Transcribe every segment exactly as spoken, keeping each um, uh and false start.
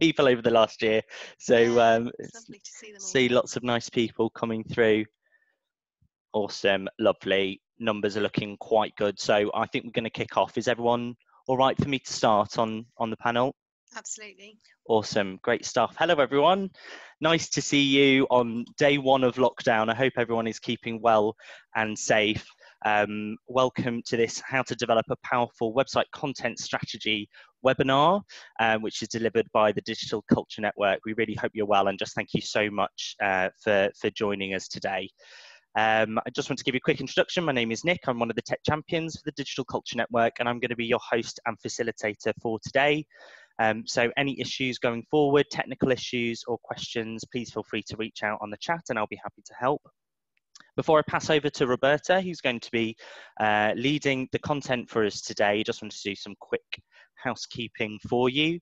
people over the last year. So yeah, um, it's lovely to see them all. see lots of nice people coming through. Awesome, lovely. Numbers are looking quite good. So I think we're going to kick off. Is everyone all right for me to start on, on the panel? Absolutely. Awesome, great stuff. Hello everyone, nice to see you on day one of lockdown. I hope everyone is keeping well and safe. Um, welcome to this How to Develop a Powerful Website Content Strategy webinar, um, which is delivered by the Digital Culture Network. We really hope you're well, and just thank you so much uh, for, for joining us today. Um, I just want to give you a quick introduction. My name is Nick. I'm one of the tech champions for the Digital Culture Network, and I'm going to be your host and facilitator for today. Um, so any issues going forward, technical issues or questions, please feel free to reach out on the chat and I'll be happy to help. Before I pass over to Roberta, who's going to be uh, leading the content for us today, just want to do some quick housekeeping for you.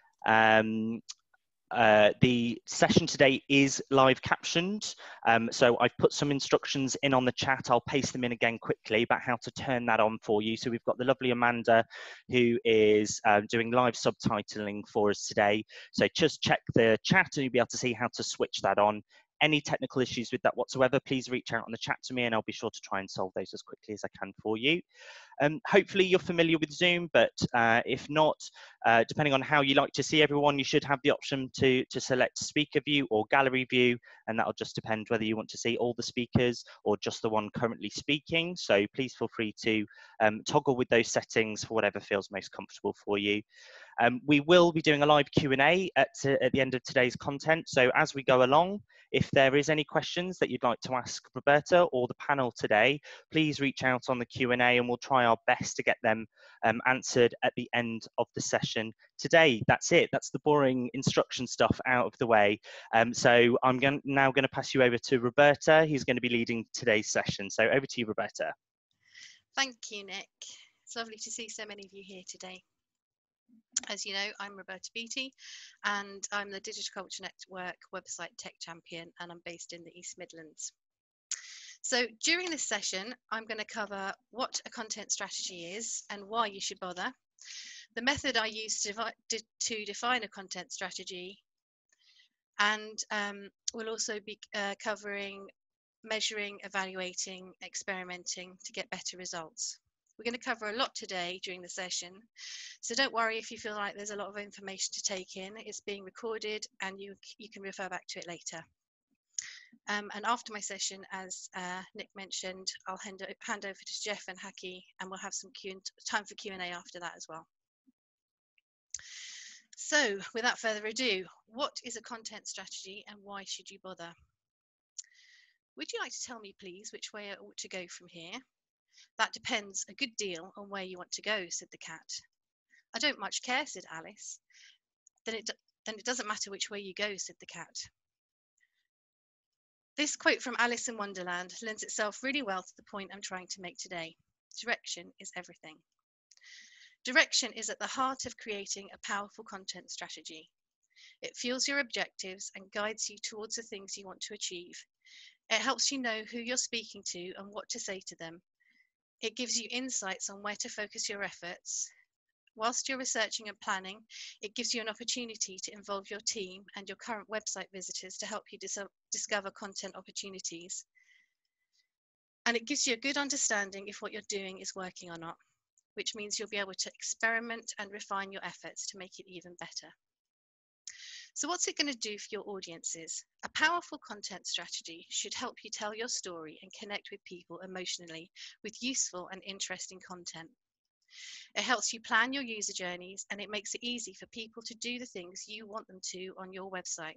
Um, Uh, the session today is live captioned, um, so I've put some instructions in on the chat. I'll paste them in again quickly about how to turn that on for you. So we've got the lovely Amanda who is uh, doing live subtitling for us today. So just check the chat and you'll be able to see how to switch that on. Any technical issues with that whatsoever, please reach out on the chat to me and I'll be sure to try and solve those as quickly as I can for you. Um, hopefully you're familiar with Zoom, but uh, if not, uh, depending on how you like to see everyone, you should have the option to, to select speaker view or gallery view, and that'll just depend whether you want to see all the speakers or just the one currently speaking. So please feel free to um, toggle with those settings for whatever feels most comfortable for you. Um, we will be doing a live Q and A at, uh, at the end of today's content. So as we go along, if there is any questions that you'd like to ask Roberta or the panel today, please reach out on the Q and A and we'll try our best to get them um, answered at the end of the session today. That's it. That's the boring instruction stuff out of the way. Um, so I'm going, now going to pass you over to Roberta, who's going to be leading today's session. So over to you, Roberta. Thank you, Nick. It's lovely to see so many of you here today. As you know, I'm Roberta Beattie and I'm the Digital Culture Network website tech champion and I'm based in the East Midlands. So during this session, I'm going to cover what a content strategy is and why you should bother, the method I use to, to define a content strategy, and um, we'll also be uh, covering measuring, evaluating, experimenting to get better results. We're going to cover a lot today during the session, so don't worry if you feel like there's a lot of information to take in. It's being recorded and you, you can refer back to it later. Um, and after my session, as uh, Nick mentioned, I'll hand, hand over to Jeff and Rakky and we'll have some Q time for Q and A after that as well. So without further ado, what is a content strategy and why should you bother? Would you like to tell me, please, which way I ought to go from here? That depends a good deal on where you want to go, said the cat. I don't much care, said Alice. Then it, then it doesn't matter which way you go, said the cat. This quote from Alice in Wonderland lends itself really well to the point I'm trying to make today. Direction is everything. Direction is at the heart of creating a powerful content strategy. It fuels your objectives and guides you towards the things you want to achieve. It helps you know who you're speaking to and what to say to them. It gives you insights on where to focus your efforts. Whilst you're researching and planning, it gives you an opportunity to involve your team and your current website visitors to help you dis discover content opportunities. And it gives you a good understanding if what you're doing is working or not, which means you'll be able to experiment and refine your efforts to make it even better. So what's it going to do for your audiences? A powerful content strategy should help you tell your story and connect with people emotionally with useful and interesting content. It helps you plan your user journeys and it makes it easy for people to do the things you want them to on your website.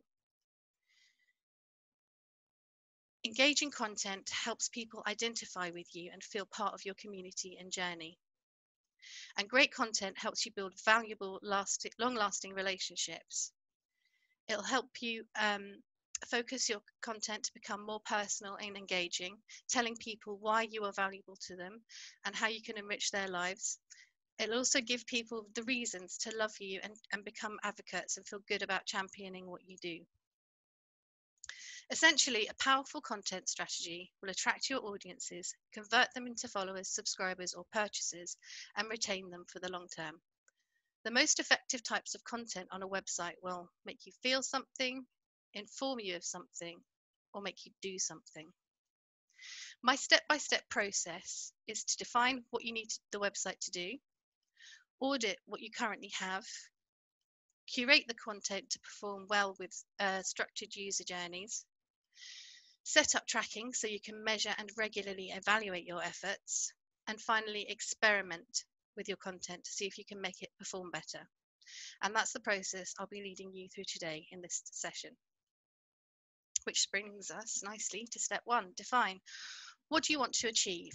Engaging content helps people identify with you and feel part of your community and journey. And great content helps you build valuable, lasting, long-lasting relationships. It'll help you um, focus your content to become more personal and engaging, telling people why you are valuable to them and how you can enrich their lives. It'll also give people the reasons to love you and, and become advocates and feel good about championing what you do. Essentially, a powerful content strategy will attract your audiences, convert them into followers, subscribers, or purchasers, and retain them for the long term. The most effective types of content on a website will make you feel something, inform you of something, or make you do something. My step-by-step process is to define what you need the website to do, audit what you currently have, curate the content to perform well with uh, structured user journeys, set up tracking so you can measure and regularly evaluate your efforts, and finally experiment with your content to see if you can make it perform better. And that's the process I'll be leading you through today in this session. Which brings us nicely to step one, define. What do you want to achieve?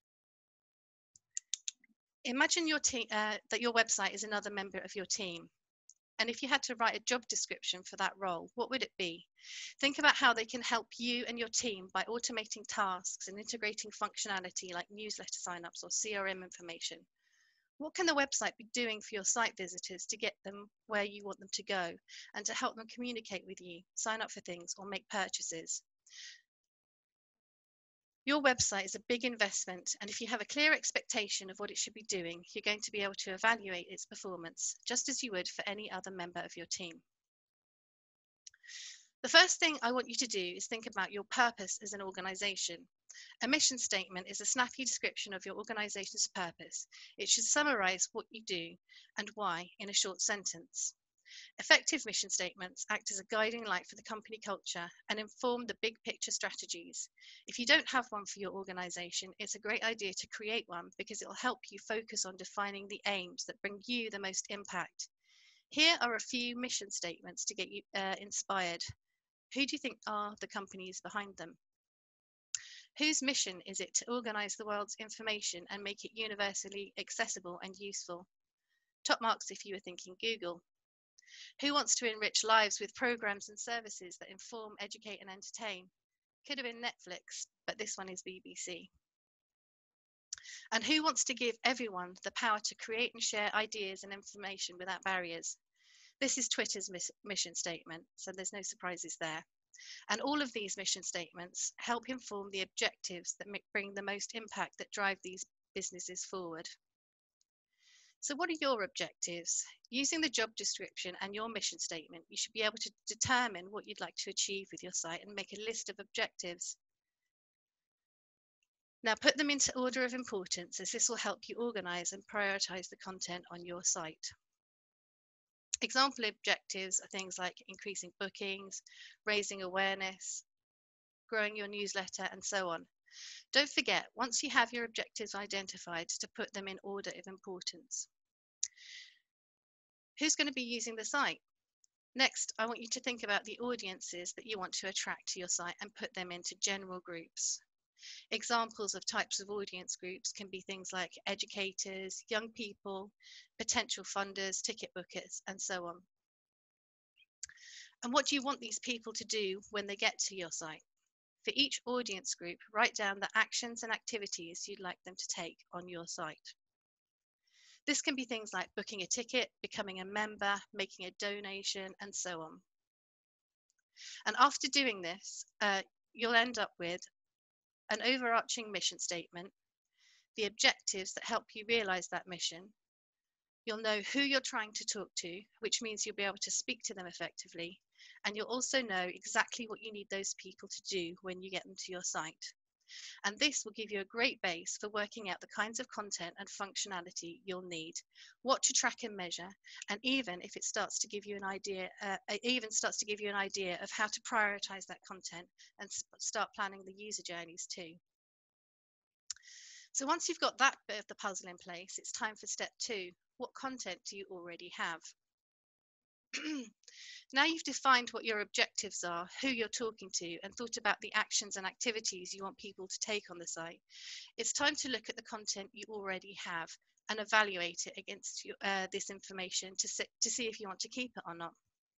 Imagine your te- uh, that your website is another member of your team. And if you had to write a job description for that role, what would it be? Think about how they can help you and your team by automating tasks and integrating functionality like newsletter signups or C R M information. What can the website be doing for your site visitors to get them where you want them to go and to help them communicate with you, sign up for things, or make purchases? Your website is a big investment, and if you have a clear expectation of what it should be doing, you're going to be able to evaluate its performance, just as you would for any other member of your team. The first thing I want you to do is think about your purpose as an organization. A mission statement is a snappy description of your organization's purpose. It should summarize what you do and why in a short sentence. Effective mission statements act as a guiding light for the company culture and inform the big picture strategies. If you don't have one for your organization, it's a great idea to create one because it will help you focus on defining the aims that bring you the most impact. Here are a few mission statements to get you uh, inspired. Who do you think are the companies behind them? Whose mission is it to organize the world's information and make it universally accessible and useful? Top marks if you were thinking Google. Who wants to enrich lives with programs and services that inform, educate, and entertain? Could have been Netflix, but this one is B B C. And who wants to give everyone the power to create and share ideas and information without barriers? This is Twitter's mission statement, so there's no surprises there. And all of these mission statements help inform the objectives that bring the most impact that drive these businesses forward. So what are your objectives? Using the job description and your mission statement, you should be able to determine what you'd like to achieve with your site and make a list of objectives. Now put them into order of importance, as this will help you organize and prioritize the content on your site. Example objectives are things like increasing bookings, raising awareness, growing your newsletter, and so on. Don't forget, once you have your objectives identified, to put them in order of importance. Who's going to be using the site? Next, I want you to think about the audiences that you want to attract to your site and put them into general groups. Examples of types of audience groups can be things like educators, young people, potential funders, ticket bookers, and so on. And what do you want these people to do when they get to your site? For each audience group, write down the actions and activities you'd like them to take on your site. This can be things like booking a ticket, becoming a member, making a donation, and so on. And after doing this, uh, you'll end up with an overarching mission statement, the objectives that help you realize that mission. You'll know who you're trying to talk to, which means you'll be able to speak to them effectively. And you'll also know exactly what you need those people to do when you get them to your site. And this will give you a great base for working out the kinds of content and functionality you'll need, what to track and measure, and even if it starts to give you an idea, uh, it even starts to give you an idea of how to prioritize that content and start planning the user journeys too. So once you've got that bit of the puzzle in place, it's time for step two. What content do you already have? Now you've defined what your objectives are, who you're talking to, and thought about the actions and activities you want people to take on the site, it's time to look at the content you already have and evaluate it against your, uh, this information to, sit, to see if you want to keep it or not.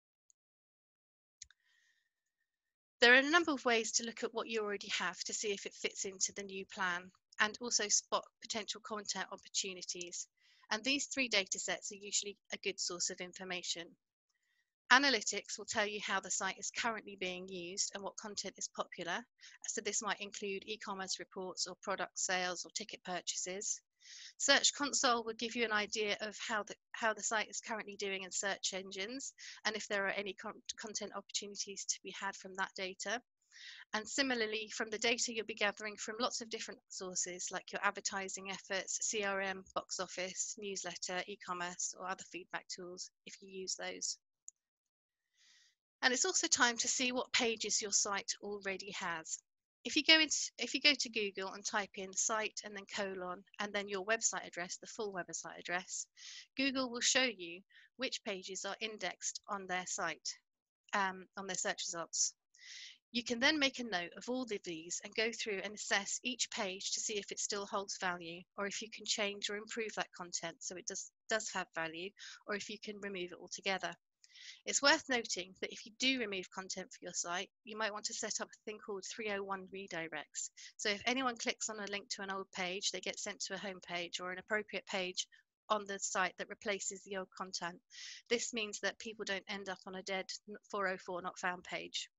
There are a number of ways to look at what you already have to see if it fits into the new plan, and also spot potential content opportunities. And these three data sets are usually a good source of information. Analytics will tell you how the site is currently being used and what content is popular. So this might include e-commerce reports or product sales or ticket purchases. Search Console will give you an idea of how the, how the site is currently doing in search engines and if there are any con content opportunities to be had from that data. And similarly, from the data you'll be gathering from lots of different sources like your advertising efforts, C R M, box office, newsletter, e-commerce, or other feedback tools if you use those. And it's also time to see what pages your site already has. If you go into, if you go to Google and type in site and then colon and then your website address, the full website address, Google will show you which pages are indexed on their site, um, on their search results. You can then make a note of all of these and go through and assess each page to see if it still holds value or if you can change or improve that content so it does, does have value, or if you can remove it altogether. It's worth noting that if you do remove content for your site, you might want to set up a thing called three oh one redirects. So if anyone clicks on a link to an old page, they get sent to a home page or an appropriate page on the site that replaces the old content. This means that people don't end up on a dead four oh four not found page.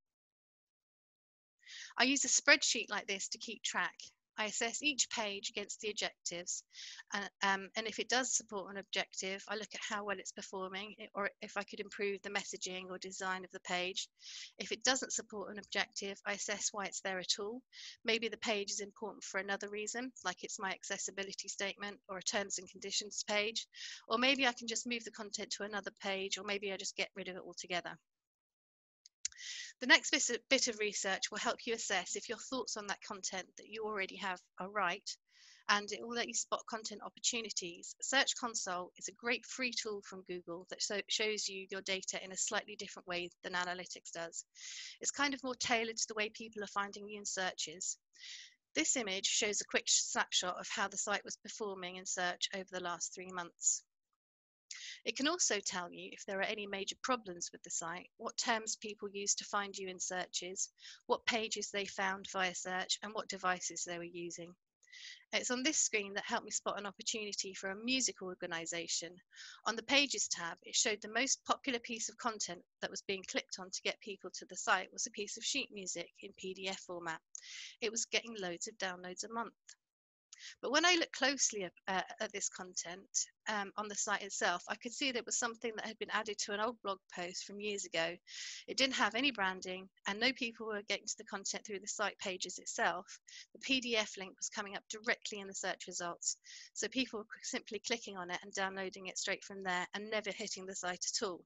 I use a spreadsheet like this to keep track. I assess each page against the objectives, and, um, and if it does support an objective, I look at how well it's performing, or if I could improve the messaging or design of the page. If it doesn't support an objective, I assess why it's there at all. Maybe the page is important for another reason, like it's my accessibility statement or a terms and conditions page, or maybe I can just move the content to another page, or maybe I just get rid of it altogether. The next bit of research will help you assess if your thoughts on that content that you already have are right, and it will let you spot content opportunities. Search Console is a great free tool from Google that so shows you your data in a slightly different way than analytics does. It's kind of more tailored to the way people are finding you in searches. This image shows a quick snapshot of how the site was performing in search over the last three months. It can also tell you if there are any major problems with the site, what terms people use to find you in searches, what pages they found via search, and what devices they were using. It's on this screen that helped me spot an opportunity for a music organisation. On the Pages tab, it showed the most popular piece of content that was being clicked on to get people to the site was a piece of sheet music in P D F format. It was getting loads of downloads a month. But when I looked closely at, uh, at this content um, on the site itself, I could see that it was something that had been added to an old blog post from years ago. It didn't have any branding and no people were getting to the content through the site pages itself. The P D F link was coming up directly in the search results. So people were simply clicking on it and downloading it straight from there and never hitting the site at all.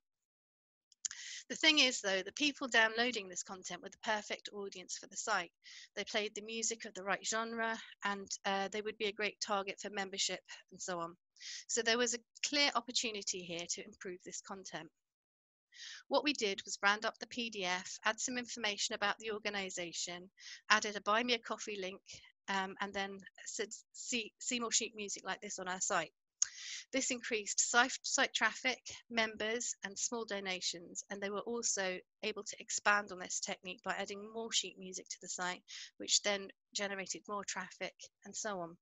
The thing is, though, the people downloading this content were the perfect audience for the site. They played the music of the right genre, and uh, they would be a great target for membership and so on. So there was a clear opportunity here to improve this content. What we did was brand up the P D F, add some information about the organisation, added a buy me a coffee link, um, and then said, see, see more sheet music like this on our site. This increased site traffic, members, and small donations, and they were also able to expand on this technique by adding more sheet music to the site, which then generated more traffic, and so on.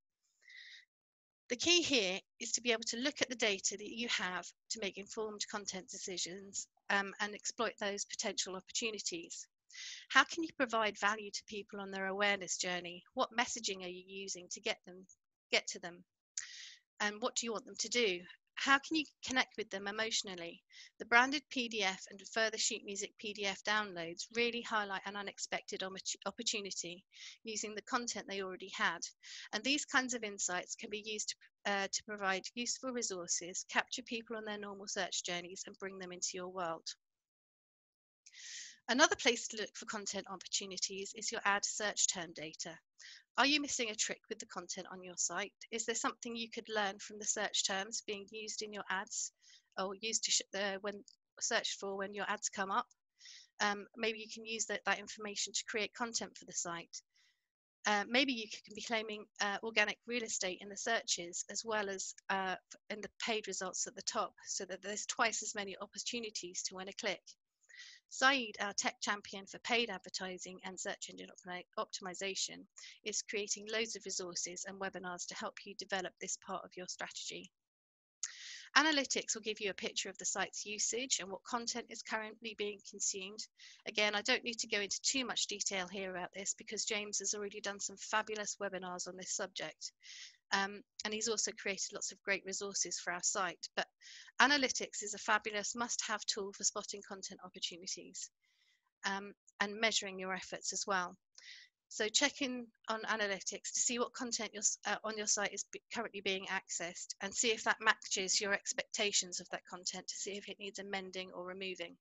The key here is to be able to look at the data that you have to make informed content decisions um, and exploit those potential opportunities. How can you provide value to people on their awareness journey? What messaging are you using to get them, get to them? And what do you want them to do? How can you connect with them emotionally? The branded P D F and further sheet music P D F downloads really highlight an unexpected opportunity using the content they already had. And these kinds of insights can be used to, uh, to provide useful resources, capture people on their normal search journeys, and bring them into your world. Another place to look for content opportunities is your ad search term data. Are you missing a trick with the content on your site? Is there something you could learn from the search terms being used in your ads or used to sh uh, when searched for when your ads come up? Um, maybe you can use that, that information to create content for the site. Uh, maybe you can be claiming uh, organic real estate in the searches as well as uh, in the paid results at the top, so that there's twice as many opportunities to win a click. Saeed, our tech champion for paid advertising and search engine optimization, is creating loads of resources and webinars to help you develop this part of your strategy. Analytics will give you a picture of the site's usage and what content is currently being consumed. Again, I don't need to go into too much detail here about this because James has already done some fabulous webinars on this subject. Um, and he's also created lots of great resources for our site. But analytics is a fabulous must-have tool for spotting content opportunities um, and measuring your efforts as well. So check in on analytics to see what content your, uh, on your site is be currently being accessed, and see if that matches your expectations of that content, to see if it needs amending or removing.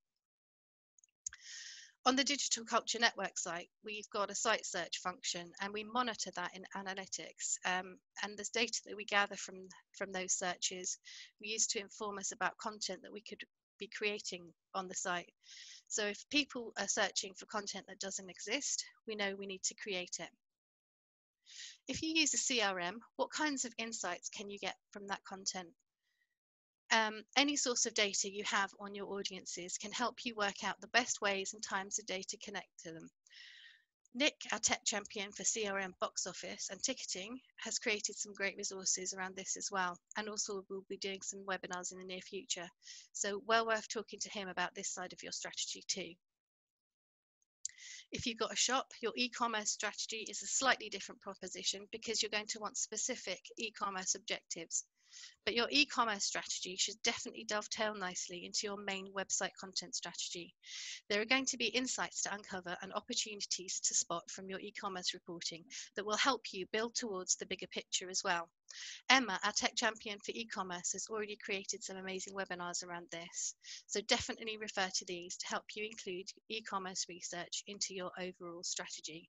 On the Digital Culture Network site, we've got a site search function, and we monitor that in analytics. Um, and the data that we gather from, from those searches, we use to inform us about content that we could be creating on the site. So if people are searching for content that doesn't exist, we know we need to create it. If you use a C R M, what kinds of insights can you get from that content? Um, any source of data you have on your audiences can help you work out the best ways and times of day to connect to them. Nick, our tech champion for C R M, box office and ticketing, has created some great resources around this as well. And also we'll be doing some webinars in the near future. So well worth talking to him about this side of your strategy too. If you've got a shop, your e-commerce strategy is a slightly different proposition, because you're going to want specific e-commerce objectives. But your e-commerce strategy should definitely dovetail nicely into your main website content strategy. There are going to be insights to uncover and opportunities to spot from your e-commerce reporting that will help you build towards the bigger picture as well. Emma, our tech champion for e-commerce, has already created some amazing webinars around this. So definitely refer to these to help you include e-commerce research into your overall strategy.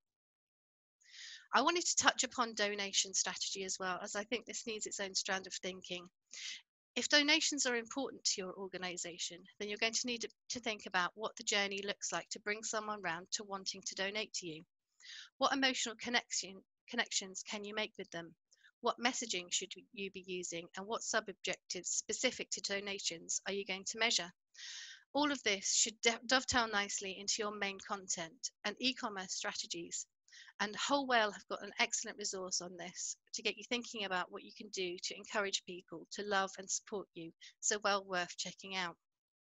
I wanted to touch upon donation strategy as well, as I think this needs its own strand of thinking. If donations are important to your organisation, then you're going to need to think about what the journey looks like to bring someone round to wanting to donate to you. What emotional connection, connections can you make with them? What messaging should you be using, and what sub-objectives specific to donations are you going to measure? All of this should dovetail nicely into your main content and e-commerce strategies. And Whole Whale have got an excellent resource on this to get you thinking about what you can do to encourage people to love and support you. So well worth checking out.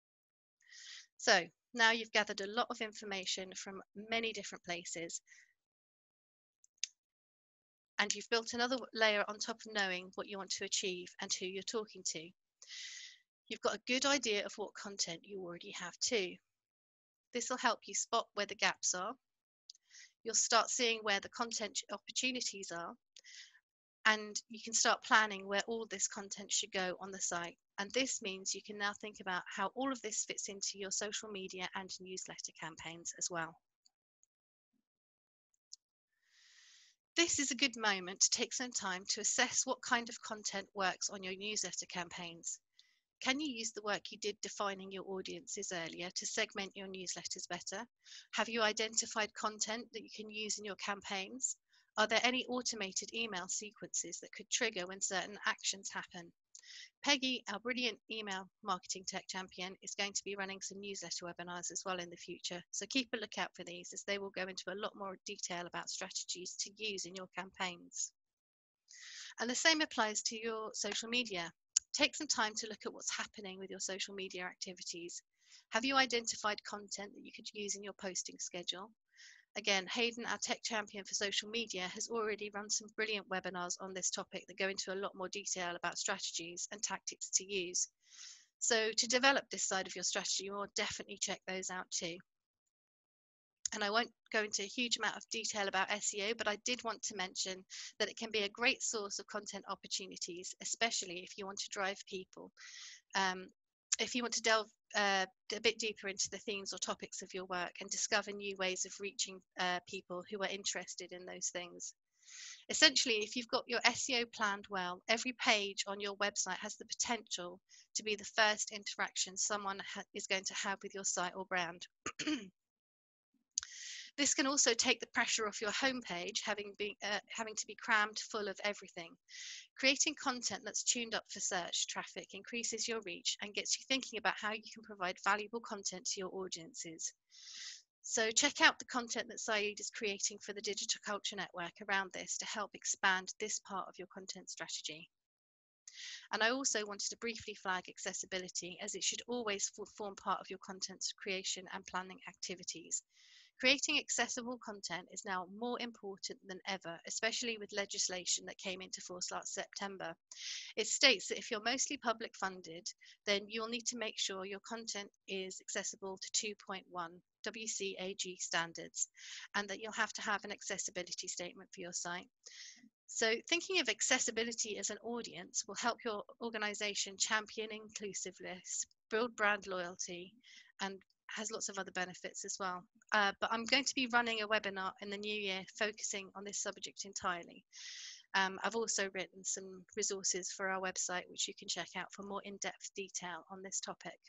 So now you've gathered a lot of information from many different places, and you've built another layer on top of knowing what you want to achieve and who you're talking to. You've got a good idea of what content you already have too. This will help you spot where the gaps are. You'll start seeing where the content opportunities are, and you can start planning where all this content should go on the site. And this means you can now think about how all of this fits into your social media and newsletter campaigns as well. This is a good moment to take some time to assess what kind of content works on your newsletter campaigns. Can you use the work you did defining your audiences earlier to segment your newsletters better? Have you identified content that you can use in your campaigns? Are there any automated email sequences that could trigger when certain actions happen? Peggy, our brilliant email marketing tech champion, is going to be running some newsletter webinars as well in the future. So keep a lookout for these, as they will go into a lot more detail about strategies to use in your campaigns. And the same applies to your social media. Take some time to look at what's happening with your social media activities. Have you identified content that you could use in your posting schedule? Again, Hayden, our tech champion for social media, has already run some brilliant webinars on this topic that go into a lot more detail about strategies and tactics to use. So to develop this side of your strategy, you will definitely check those out too. And I won't go into a huge amount of detail about S E O, but I did want to mention that it can be a great source of content opportunities, especially if you want to drive people. Um, if you want to delve uh, a bit deeper into the themes or topics of your work and discover new ways of reaching uh, people who are interested in those things. Essentially, if you've got your S E O planned well, every page on your website has the potential to be the first interaction someone is going to have with your site or brand. This can also take the pressure off your homepage, having, be, uh, having to be crammed full of everything. Creating content that's tuned up for search traffic increases your reach and gets you thinking about how you can provide valuable content to your audiences. So check out the content that Saeed is creating for the Digital Culture Network around this to help expand this part of your content strategy. And I also wanted to briefly flag accessibility, as it should always form part of your content creation and planning activities. Creating accessible content is now more important than ever, especially with legislation that came into force last September. It states that if you're mostly public funded, then you'll need to make sure your content is accessible to two point one W C A G standards, and that you'll have to have an accessibility statement for your site. So thinking of accessibility as an audience will help your organization champion inclusiveness, build brand loyalty, and has lots of other benefits as well. Uh, but I'm going to be running a webinar in the new year focusing on this subject entirely. Um, I've also written some resources for our website, which you can check out for more in-depth detail on this topic.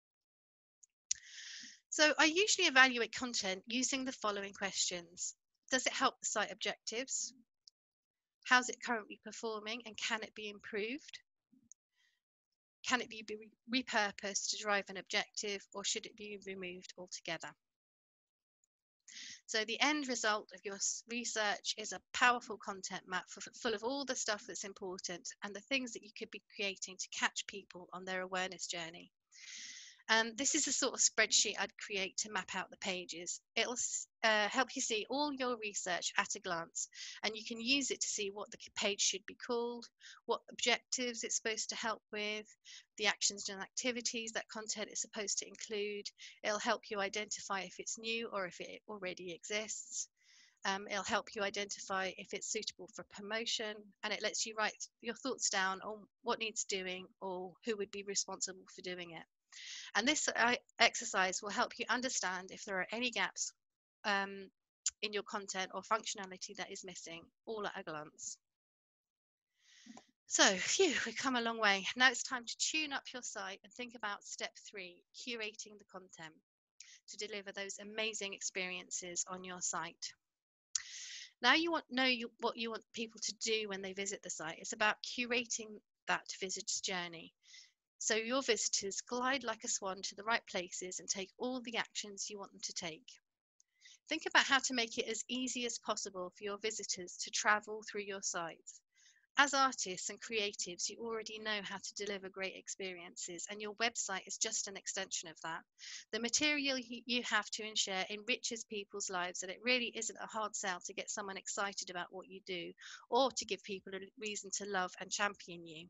So I usually evaluate content using the following questions. Does it help the site objectives? How's it currently performing, and can it be improved? Can it be re repurposed to drive an objective, or should it be removed altogether? So the end result of your research is a powerful content map for, full of all the stuff that's important and the things that you could be creating to catch people on their awareness journey. Um, this is the sort of spreadsheet I'd create to map out the pages. It'll uh, help you see all your research at a glance, and you can use it to see what the page should be called, what objectives it's supposed to help with, the actions and activities that content is supposed to include. It'll help you identify if it's new or if it already exists. Um, it'll help you identify if it's suitable for promotion, and it lets you write your thoughts down on what needs doing or who would be responsible for doing it. And this uh, exercise will help you understand if there are any gaps um, in your content or functionality that is missing, all at a glance. So, phew, we've come a long way. Now it's time to tune up your site and think about step three, curating the content to deliver those amazing experiences on your site. Now you want know you, what you want people to do when they visit the site. It's about curating that visitor's journey. So your visitors glide like a swan to the right places and take all the actions you want them to take. Think about how to make it as easy as possible for your visitors to travel through your site. As artists and creatives, you already know how to deliver great experiences, and your website is just an extension of that. The material you have to share enriches people's lives, and it really isn't a hard sell to get someone excited about what you do or to give people a reason to love and champion you.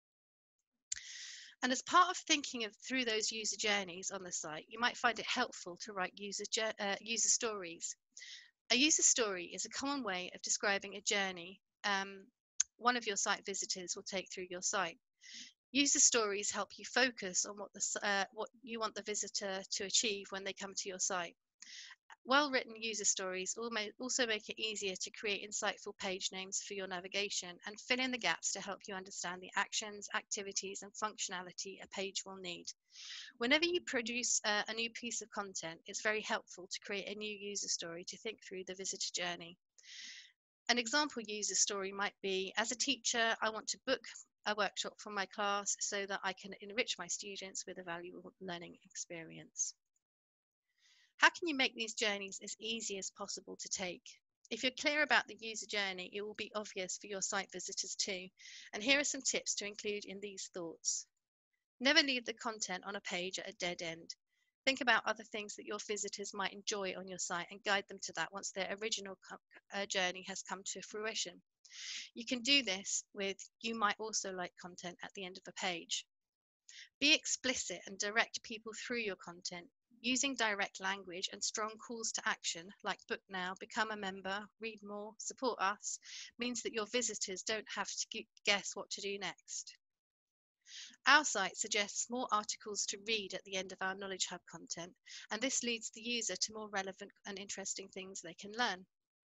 And as part of thinking of through those user journeys on the site, you might find it helpful to write user, uh, user stories. A user story is a common way of describing a journey um, one of your site visitors will take through your site. User stories help you focus on what, the, uh, what you want the visitor to achieve when they come to your site. Well-written user stories also make it easier to create insightful page names for your navigation and fill in the gaps to help you understand the actions, activities, and functionality a page will need. Whenever you produce uh, a new piece of content, it's very helpful to create a new user story to think through the visitor journey. An example user story might be, as a teacher, I want to book a workshop for my class so that I can enrich my students with a valuable learning experience. How can you make these journeys as easy as possible to take? If you're clear about the user journey, it will be obvious for your site visitors too. And here are some tips to include in these thoughts. Never leave the content on a page at a dead end. Think about other things that your visitors might enjoy on your site and guide them to that once their original uh, journey has come to fruition. You can do this with "you might also like" content at the end of a page. Be explicit and direct people through your content. Using direct language and strong calls to action, like book now, become a member, read more, support us, means that your visitors don't have to guess what to do next. Our site suggests more articles to read at the end of our Knowledge Hub content, and this leads the user to more relevant and interesting things they can learn.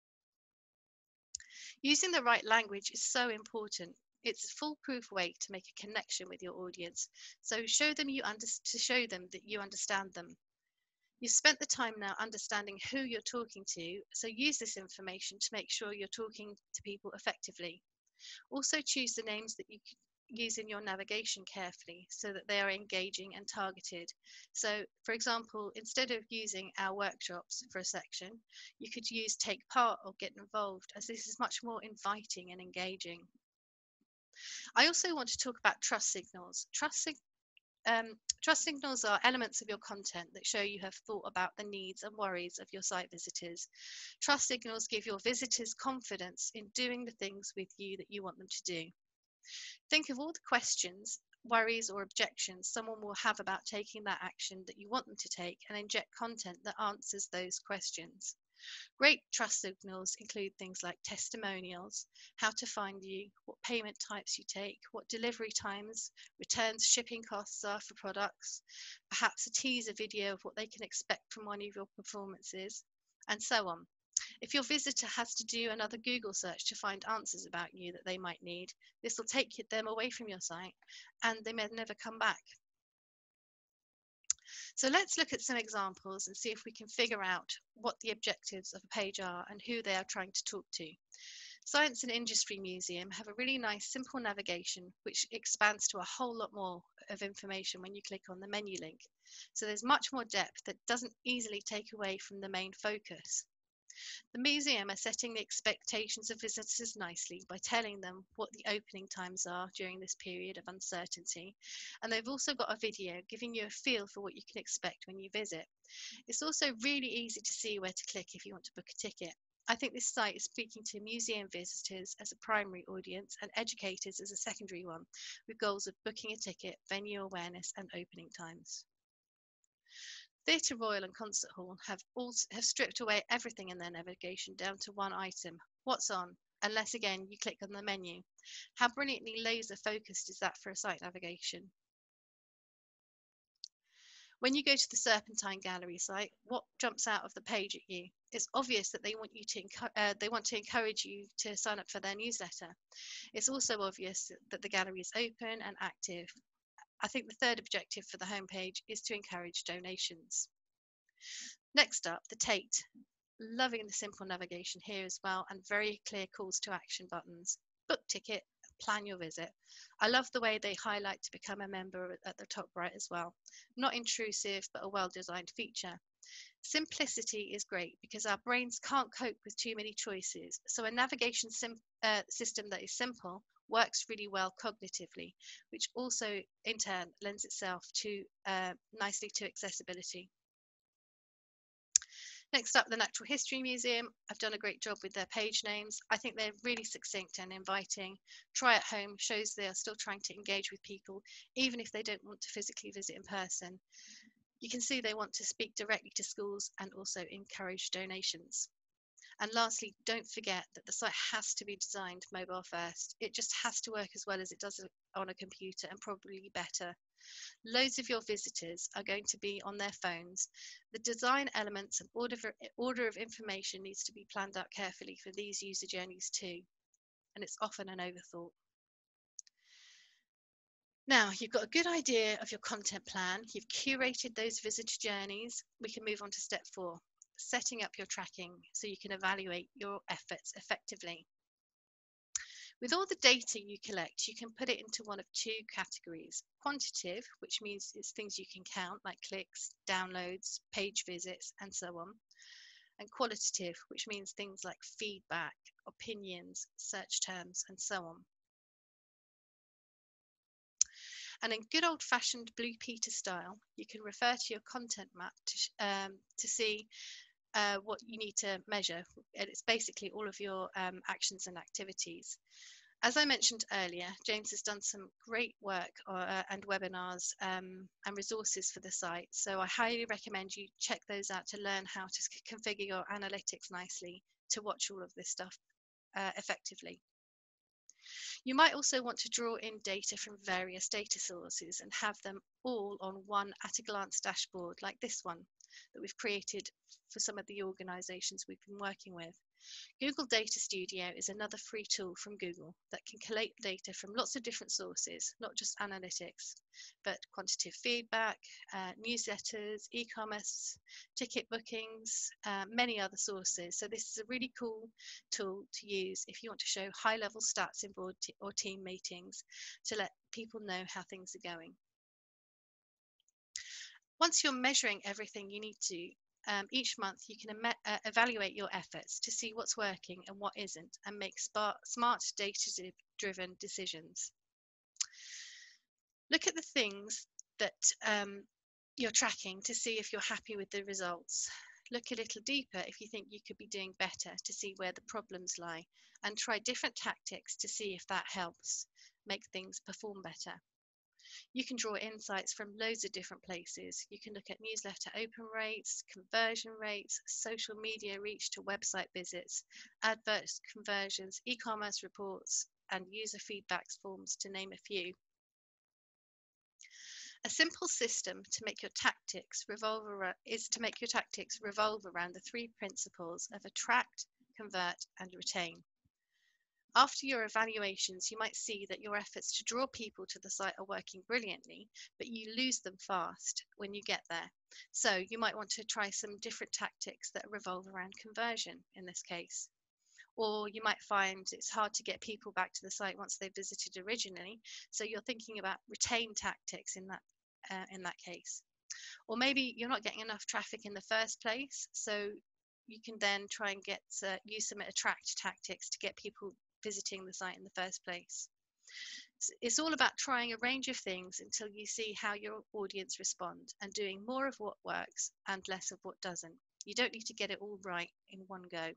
Using the right language is so important. It's a foolproof way to make a connection with your audience. So show them you under to show them that you understand them. You've spent the time now understanding who you're talking to, so use this information to make sure you're talking to people effectively. Also choose the names that you use in your navigation carefully so that they are engaging and targeted. So, for example, instead of using "our workshops" for a section, you could use "take part" or "get involved", as this is much more inviting and engaging. I also want to talk about trust signals. Trust sig Um, trust signals are elements of your content that show you have thought about the needs and worries of your site visitors. Trust signals give your visitors confidence in doing the things with you that you want them to do. Think of all the questions, worries, or objections someone will have about taking that action that you want them to take, and inject content that answers those questions. Great trust signals include things like testimonials, how to find you, what payment types you take, what delivery times, returns, shipping costs are for products, perhaps a teaser video of what they can expect from one of your performances, and so on. If your visitor has to do another Google search to find answers about you that they might need, this will take them away from your site and they may never come back. So let's look at some examples and see if we can figure out what the objectives of a page are and who they are trying to talk to. Science and Industry Museum have a really nice simple navigation which expands to a whole lot more of information when you click on the menu link. So there's much more depth that doesn't easily take away from the main focus. The museum are setting the expectations of visitors nicely by telling them what the opening times are during this period of uncertainty, and they've also got a video giving you a feel for what you can expect when you visit. It's also really easy to see where to click if you want to book a ticket. I think this site is speaking to museum visitors as a primary audience and educators as a secondary one, with goals of booking a ticket, venue awareness, and opening times. Theatre Royal and Concert Hall have all have stripped away everything in their navigation down to one item, what's on, unless again you click on the menu. How brilliantly laser focused is that for a site navigation? When you go to the Serpentine Gallery site, what jumps out of the page at you? It's obvious that they want you to uh, they want to encourage you to sign up for their newsletter. It's also obvious that the gallery is open and active. I think the third objective for the homepage is to encourage donations. Next up, the Tate. Loving the simple navigation here as well, and very clear calls to action buttons. Book ticket, plan your visit. I love the way they highlight to become a member at the top right as well. Not intrusive, but a well-designed feature. Simplicity is great because our brains can't cope with too many choices. So a navigation sim uh, system that is simple works really well cognitively, which also in turn lends itself to uh, nicely to accessibility. Next up, the Natural History Museum. I've done a great job with their page names. I think they're really succinct and inviting. Try at home shows they are still trying to engage with people, even if they don't want to physically visit in person. You can see they want to speak directly to schools and also encourage donations. And lastly, don't forget that the site has to be designed mobile first. It just has to work as well as it does on a computer, and probably better. Loads of your visitors are going to be on their phones. The design elements and order, for, order of information needs to be planned out carefully for these user journeys too. And it's often an overthought. Now you've got a good idea of your content plan. You've curated those visitor journeys. We can move on to step four. Setting up your tracking so you can evaluate your efforts effectively. With all the data you collect, you can put it into one of two categories. Quantitative, which means it's things you can count, like clicks, downloads, page visits, and so on. And qualitative, which means things like feedback, opinions, search terms, and so on. And in good old-fashioned Blue Peter style, you can refer to your content map to, um, to see Uh, what you need to measure. And it's basically all of your um, actions and activities. As I mentioned earlier, James has done some great work uh, and webinars um, and resources for the site. So I highly recommend you check those out to learn how to configure your analytics nicely to watch all of this stuff uh, effectively. You might also want to draw in data from various data sources and have them all on one at a glance dashboard like this one that we've created for some of the organizations we've been working with. Google Data Studio is another free tool from Google that can collate data from lots of different sources, not just analytics, but quantitative feedback, uh, newsletters, e-commerce, ticket bookings, uh, many other sources. So this is a really cool tool to use if you want to show high-level stats in board or team meetings to let people know how things are going. Once you're measuring everything you need to, um, each month you can uh, evaluate your efforts to see what's working and what isn't, and make smart data-driven decisions. Look at the things that um, you're tracking to see if you're happy with the results. Look a little deeper if you think you could be doing better to see where the problems lie, and try different tactics to see if that helps make things perform better. You can draw insights from loads of different places. You can look at newsletter open rates, conversion rates, social media reach to website visits, adverts conversions, e-commerce reports, and user feedback forms, to name a few. A simple system to make your tactics revolve around, is to make your tactics revolve around the three principles of attract, convert, and retain. After your evaluations, you might see that your efforts to draw people to the site are working brilliantly, but you lose them fast when you get there. So you might want to try some different tactics that revolve around conversion in this case. Or you might find it's hard to get people back to the site once they visited originally, so you're thinking about retain tactics in that uh, in that case. Or maybe you're not getting enough traffic in the first place, so you can then try and get uh, use some attract tactics to get people visiting the site in the first place. It's all about trying a range of things until you see how your audience respond, and doing more of what works and less of what doesn't. You don't need to get it all right in one go.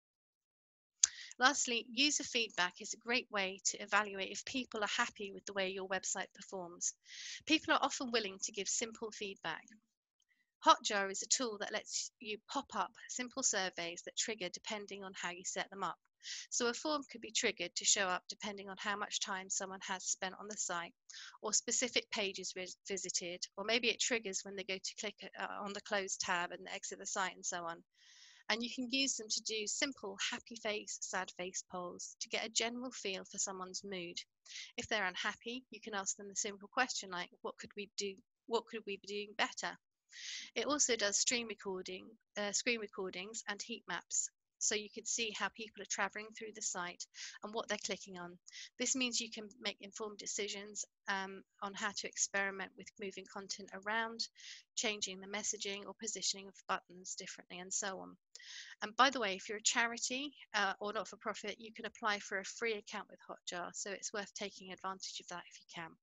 Lastly, user feedback is a great way to evaluate if people are happy with the way your website performs. People are often willing to give simple feedback. Hotjar is a tool that lets you pop up simple surveys that trigger depending on how you set them up. So a form could be triggered to show up depending on how much time someone has spent on the site, or specific pages visited, or maybe it triggers when they go to click on the close tab and exit the site, and so on. And you can use them to do simple happy face, sad face polls to get a general feel for someone's mood. If they're unhappy, you can ask them a simple question like, what could we do? What could we be doing better? It also does stream recording, uh, screen recordings and heat maps, so you can see how people are traveling through the site and what they're clicking on. This means you can make informed decisions um, on how to experiment with moving content around, changing the messaging or positioning of buttons differently, and so on. And by the way, if you're a charity uh, or not-for-profit, you can apply for a free account with Hotjar, so it's worth taking advantage of that if you can.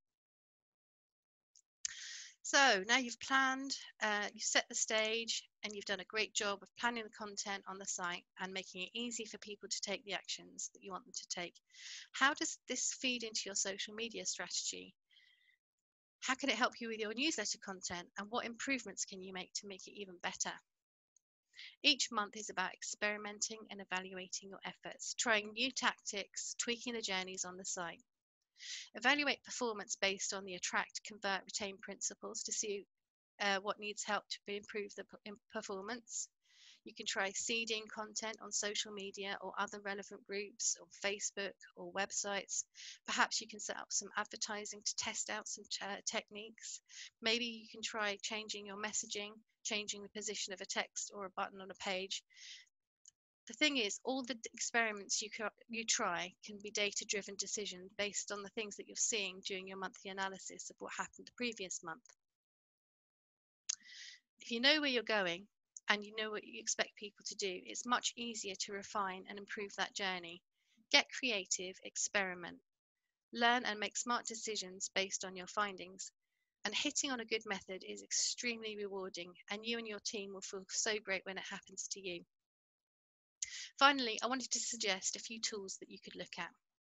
So now you've planned, uh, you've set the stage, and you've done a great job of planning the content on the site and making it easy for people to take the actions that you want them to take. How does this feed into your social media strategy? How can it help you with your newsletter content, and what improvements can you make to make it even better? Each month is about experimenting and evaluating your efforts, trying new tactics, tweaking the journeys on the site. Evaluate performance based on the attract, convert, retain principles to see uh, what needs help to improve the performance. You can try seeding content on social media or other relevant groups, or Facebook or websites. Perhaps you can set up some advertising to test out some uh, techniques. Maybe you can try changing your messaging, changing the position of a text or a button on a page. The thing is, all the experiments you, you try can be data-driven decisions based on the things that you're seeing during your monthly analysis of what happened the previous month. If you know where you're going and you know what you expect people to do, it's much easier to refine and improve that journey. Get creative, experiment, learn and make smart decisions based on your findings. And hitting on a good method is extremely rewarding, and you and your team will feel so great when it happens to you. Finally, I wanted to suggest a few tools that you could look at.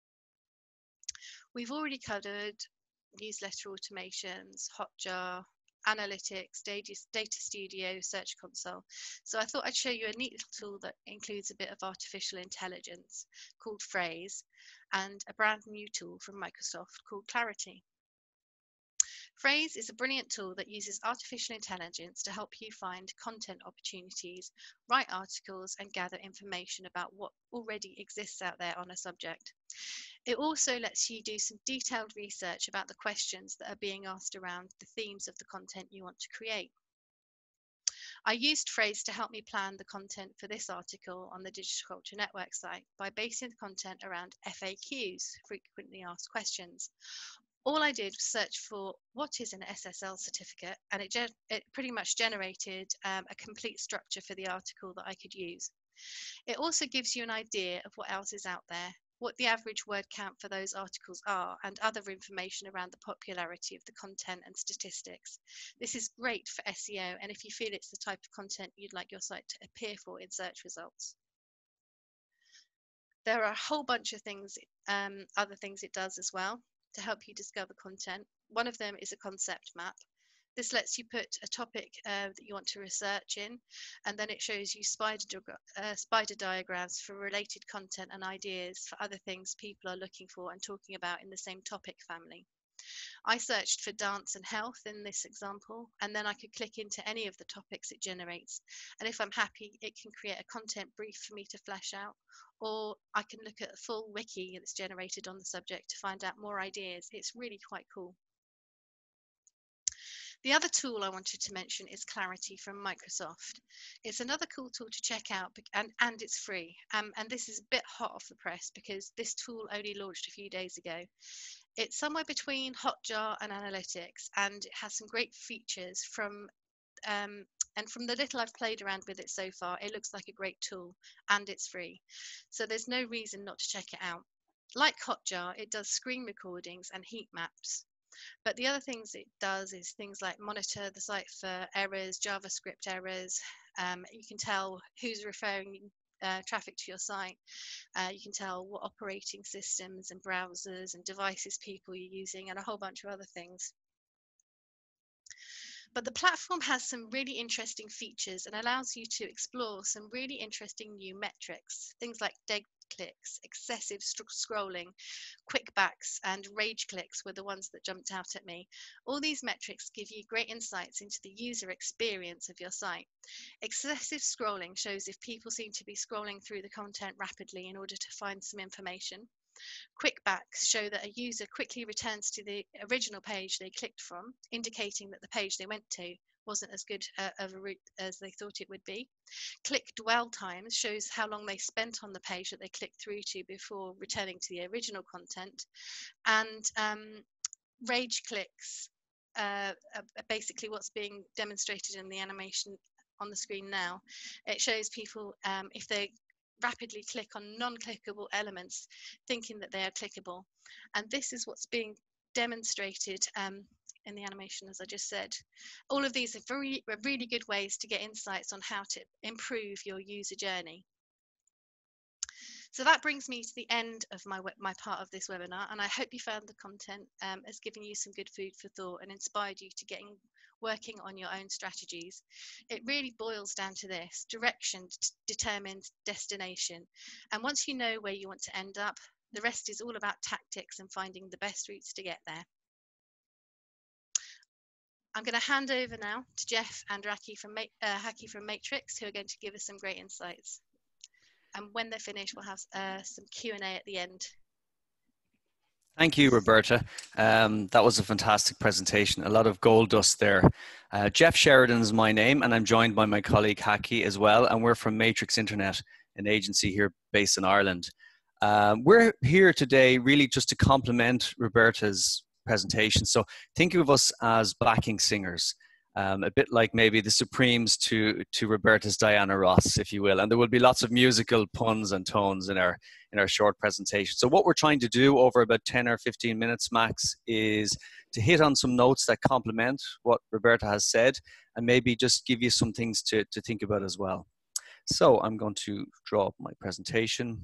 We've already covered newsletter automations, Hotjar, analytics, data, data studio, search console. So I thought I'd show you a neat little tool that includes a bit of artificial intelligence called Phrase, and a brand new tool from Microsoft called Clarity. Phrase is a brilliant tool that uses artificial intelligence to help you find content opportunities, write articles, and gather information about what already exists out there on a subject. It also lets you do some detailed research about the questions that are being asked around the themes of the content you want to create. I used Phrase to help me plan the content for this article on the Digital Culture Network site by basing the content around F A Qs, frequently asked questions. All I did was search for what is an S S L certificate, and it, it pretty much generated um, a complete structure for the article that I could use. It also gives you an idea of what else is out there what the average word count for those articles are, and other information around the popularity of the content and statistics. This is great for S E O, and if you feel it's the type of content you'd like your site to appear for in search results. There are a whole bunch of things, um, other things it does as well to help you discover content. One of them is a concept map. This lets you put a topic uh, that you want to research in, and then it shows you spider, uh, spider diagrams for related content and ideas for other things people are looking for and talking about in the same topic family. I searched for dance and health in this example, and then I could click into any of the topics it generates. And if I'm happy, it can create a content brief for me to flesh out, or I can look at a full wiki that's generated on the subject to find out more ideas. It's really quite cool. The other tool I wanted to mention is Clarity from Microsoft. It's another cool tool to check out, and, and it's free. Um, and this is a bit hot off the press because this tool only launched a few days ago. It's somewhere between Hotjar and Analytics, and it has some great features from um, and from the little I've played around with it so far, it looks like a great tool, and it's free. So there's no reason not to check it out. Like Hotjar, it does screen recordings and heat maps. But the other things it does is things like monitor the site for errors, JavaScript errors. Um, you can tell who's referring uh, traffic to your site. Uh, you can tell what operating systems and browsers and devices people are using, and a whole bunch of other things. But the platform has some really interesting features and allows you to explore some really interesting new metrics, things like dead clicks, excessive scrolling, quickbacks, and rage clicks were the ones that jumped out at me. All these metrics give you great insights into the user experience of your site. Excessive scrolling shows if people seem to be scrolling through the content rapidly in order to find some information. Quickbacks show that a user quickly returns to the original page they clicked from, indicating that the page they went to wasn't as good uh, of a route as they thought it would be. Click dwell times shows how long they spent on the page that they clicked through to before returning to the original content. And um, rage clicks uh, are basically what's being demonstrated in the animation on the screen now. It shows people um, if they rapidly click on non-clickable elements thinking that they are clickable, and this is what's being demonstrated um, in the animation, as I just said. All of these are very really good ways to get insights on how to improve your user journey. So that brings me to the end of my my part of this webinar, and I hope you found the content um, has given you some good food for thought and inspired you to getting working on your own strategies. It really boils down to this: direction determines destination, and once you know where you want to end up, the rest is all about tactics and finding the best routes to get there. I'm going to hand over now to Jeff and Rakky from, uh, Rakky from Matrix, who are going to give us some great insights. And when they're finished, we'll have uh, some Q and A at the end. Thank you, Roberta. Um, that was a fantastic presentation. A lot of gold dust there. Uh, Jeff Sheridan is my name, and I'm joined by my colleague Rakky as well. And we're from Matrix Internet, an agency here based in Ireland. Um, we're here today really just to complement Roberta's presentation. So think of us as backing singers. Um, a bit like maybe the Supremes to to Roberta's Diana Ross, if you will. And there will be lots of musical puns and tones in our in our short presentation. So what we're trying to do over about ten or fifteen minutes max is to hit on some notes that complement what Roberta has said, and maybe just give you some things to, to think about as well. So I'm going to draw up my presentation.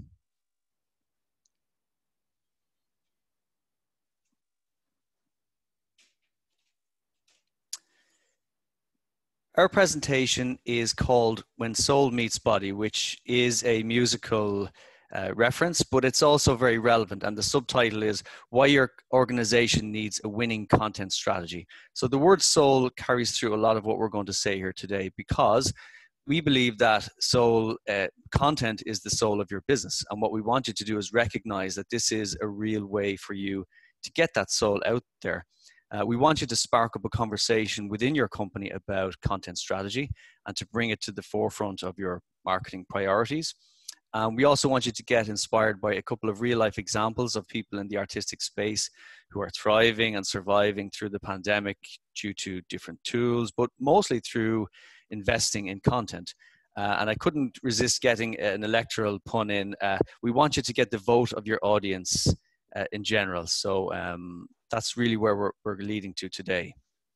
Our presentation is called When Soul Meets Body, which is a musical uh, reference, but it's also very relevant. And the subtitle is Why Your Organization Needs a Winning Content Strategy. So the word soul carries through a lot of what we're going to say here today, because we believe that soul uh, content is the soul of your business. And what we want you to do is recognize that this is a real way for you to get that soul out there. Uh, we want you to spark up a conversation within your company about content strategy and to bring it to the forefront of your marketing priorities. Um, we also want you to get inspired by a couple of real life examples of people in the artistic space who are thriving and surviving through the pandemic due to different tools, but mostly through investing in content. Uh, and I couldn't resist getting an electoral pun in. Uh, we want you to get the vote of your audience uh, in general. So um, that's really where we're, we're leading to today.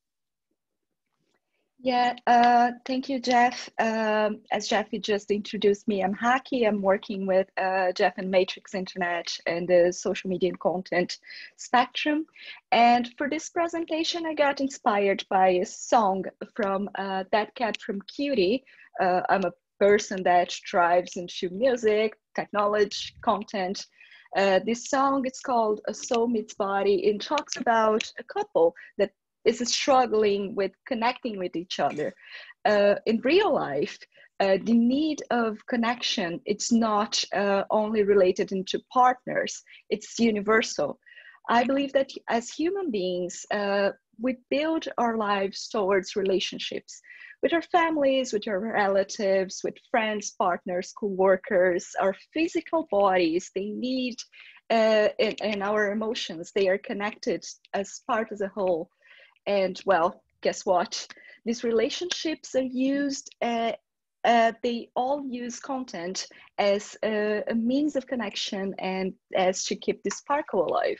Yeah, uh, thank you, Jeff. Um, as Jeff you just introduced me, I'm Rakky. I'm working with uh, Jeff and Matrix Internet and the social media and content spectrum. And for this presentation, I got inspired by a song from uh, That Cat from Cutie. Uh, I'm a person that thrives into music, technology, content. Uh, this song is called A Soul Meets Body. It talks about a couple that is struggling with connecting with each other. Uh, in real life, uh, the need of connection, it's not uh, only related into partners, it's universal. I believe that as human beings, uh, we build our lives towards relationships with our families, with our relatives, with friends, partners, co-workers, our physical bodies, they need, uh, and, and our emotions, they are connected as part as a whole. And well, guess what? These relationships are used, uh, uh, they all use content as a, a means of connection and as to keep this sparkle alive.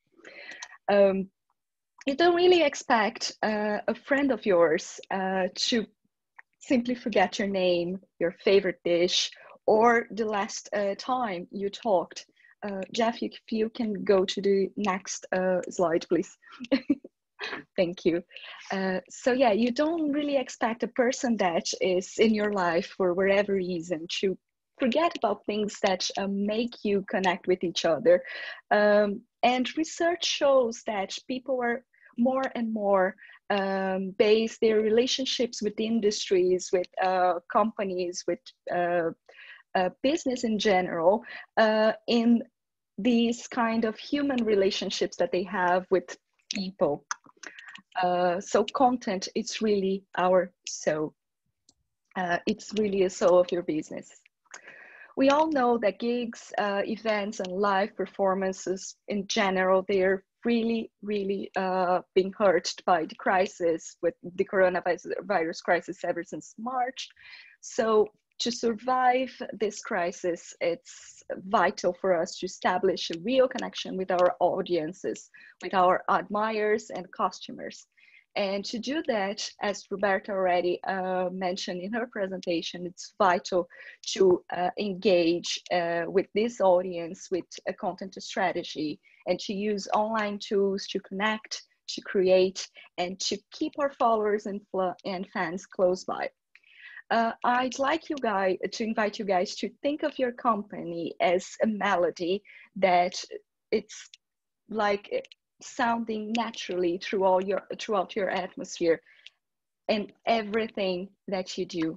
Um, you don't really expect uh, a friend of yours uh, to simply forget your name, your favorite dish, or the last uh, time you talked. Uh, Jeff, if you can go to the next uh, slide, please. Thank you. Uh, so yeah, you don't really expect a person that is in your life for whatever reason to forget about things that uh, make you connect with each other. Um, and research shows that people are more and more um, base their relationships with industries, with uh, companies, with uh, uh, business in general, uh, in these kind of human relationships that they have with people. Uh, so content, it's really our soul. Uh, it's really a soul of your business. We all know that gigs, uh, events, and live performances in general, they're really, really uh, being hurt by the crisis, with the coronavirus crisis ever since March. So to survive this crisis, it's vital for us to establish a real connection with our audiences, with our admirers and customers. And to do that, as Roberta already uh, mentioned in her presentation, it's vital to uh, engage uh, with this audience with a content strategy and to use online tools to connect, to create, and to keep our followers and, and fans close by. Uh, I'd like you guys to invite you guys to think of your company as a melody that it's like sounding naturally through all your throughout your atmosphere and everything that you do.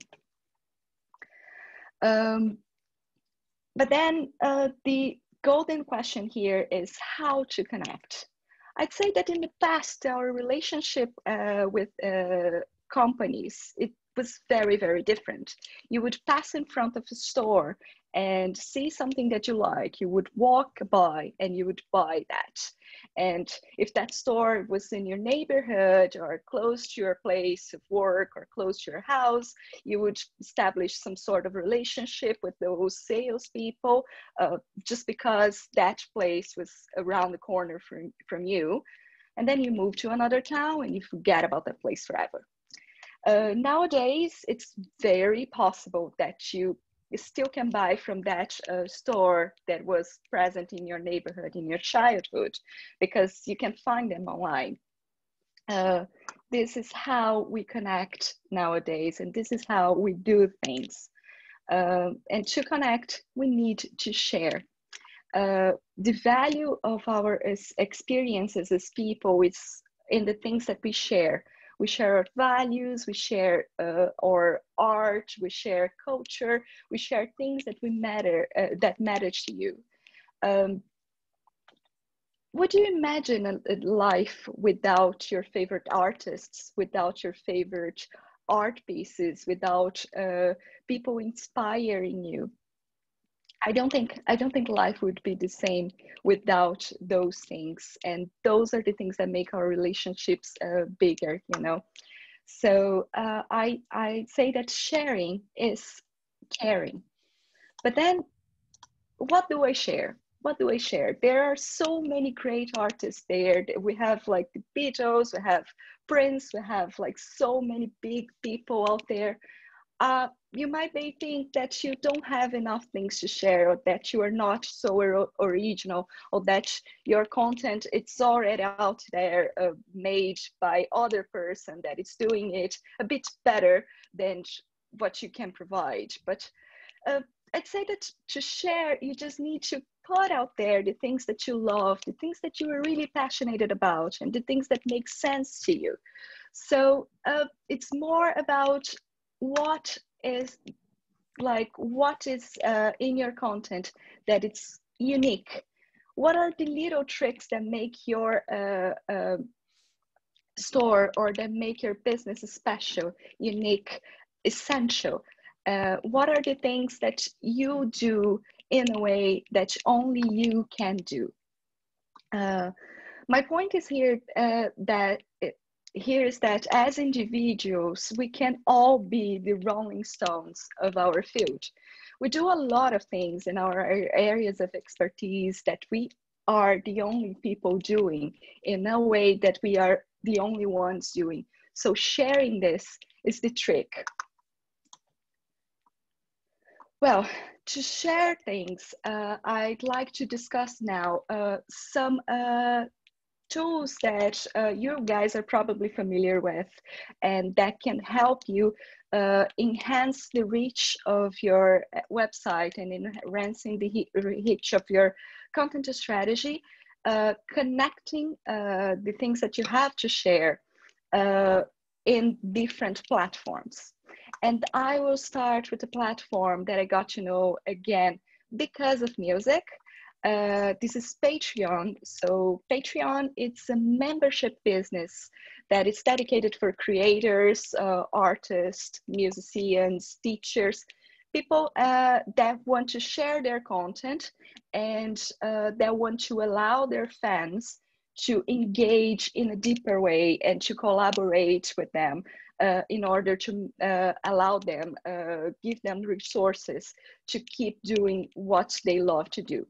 Um, but then uh, the golden question here is how to connect. I'd say that in the past, our relationship uh, with uh, companies, it was very, very different. You would pass in front of a store and see something that you like. You would walk by and you would buy that. And if that store was in your neighborhood or close to your place of work or close to your house, you would establish some sort of relationship with those salespeople uh, just because that place was around the corner from, from you. And then you move to another town and you forget about that place forever. Uh, nowadays, it's very possible that you still can buy from that uh, store that was present in your neighborhood, in your childhood, because you can find them online. Uh, this is how we connect nowadays, and this is how we do things. Uh, and to connect, we need to share. Uh, the value of our experiences as people is in the things that we share. We share our values, we share uh, our art, we share culture, we share things that we matter, uh, that matter to you. Um, would you imagine a, a life without your favorite artists, without your favorite art pieces, without uh, people inspiring you? I don't think I don't think life would be the same without those things, and those are the things that make our relationships uh, bigger, you know. So uh, I I say that sharing is caring. But then what do I share? What do I share? There are so many great artists there. We have like the Beatles, we have Prince, we have like so many big people out there. Uh, you might may think that you don't have enough things to share, or that you are not so or original, or that your content it's already out there, uh, made by other person that is doing it a bit better than what you can provide. But uh, I'd say that to share, you just need to put out there the things that you love, the things that you are really passionate about, and the things that make sense to you. So uh, it's more about what is like what is uh, in your content that it's unique. What are the little tricks that make your uh, uh, store or that make your business special, unique, essential? Uh, what are the things that you do in a way that only you can do? Uh, my point is here uh, that it, here is that as individuals, we can all be the Rolling Stones of our field. We do a lot of things in our areas of expertise that we are the only people doing in a way that we are the only ones doing. So sharing this is the trick. Well, to share things, uh, I'd like to discuss now uh, some uh, tools that uh, you guys are probably familiar with, and that can help you uh, enhance the reach of your website and enhancing the reach of your content strategy, uh, connecting uh, the things that you have to share uh, in different platforms. And I will start with a platform that I got to know again because of music. Uh, this is Patreon. So Patreon, it's a membership business that is dedicated for creators, uh, artists, musicians, teachers, people uh, that want to share their content and uh, that want to allow their fans to engage in a deeper way and to collaborate with them uh, in order to uh, allow them, uh, give them resources to keep doing what they love to do.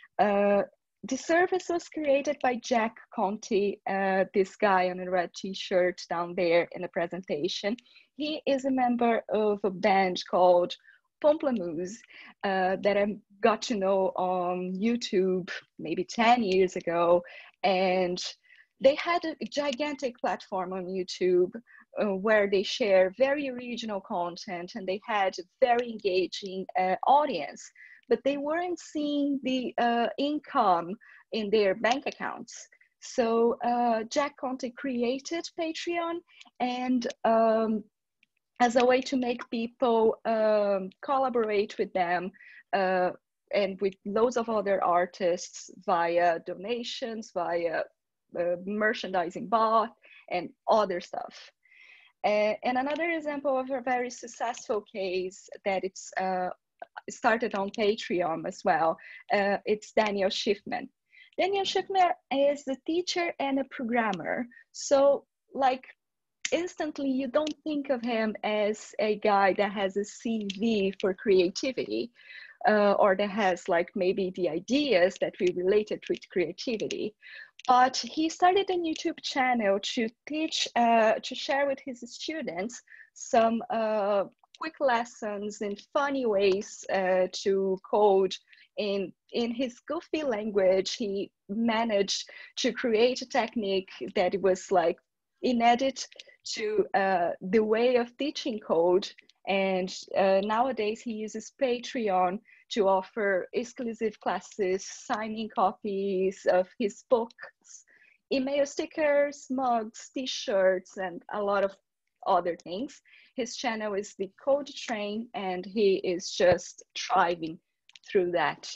Uh, the service was created by Jack Conte, uh, this guy on a red t-shirt down there in the presentation. He is a member of a band called Pomplamoose uh, that I got to know on YouTube maybe ten years ago. And they had a gigantic platform on YouTube uh, where they share very original content, and they had a very engaging uh, audience, but they weren't seeing the uh, income in their bank accounts. So uh, Jack Conte created Patreon, and um, as a way to make people um, collaborate with them uh, and with loads of other artists via donations, via uh, merchandising bot, and other stuff. Uh, and another example of a very successful case that it's uh, started on Patreon as well, uh, it's Daniel Schiffman. Daniel Schiffman is a teacher and a programmer. So like instantly you don't think of him as a guy that has a C V for creativity uh, or that has like maybe the ideas that we related with creativity. But he started a YouTube channel to teach, uh, to share with his students some uh, quick lessons in funny ways uh, to code in, in his goofy language. He managed to create a technique that was like inedit to uh, the way of teaching code. And uh, nowadays he uses Patreon to offer exclusive classes, signing copies of his books, email stickers, mugs, t-shirts, and a lot of other things. His channel is the Code Train, and he is just thriving through that.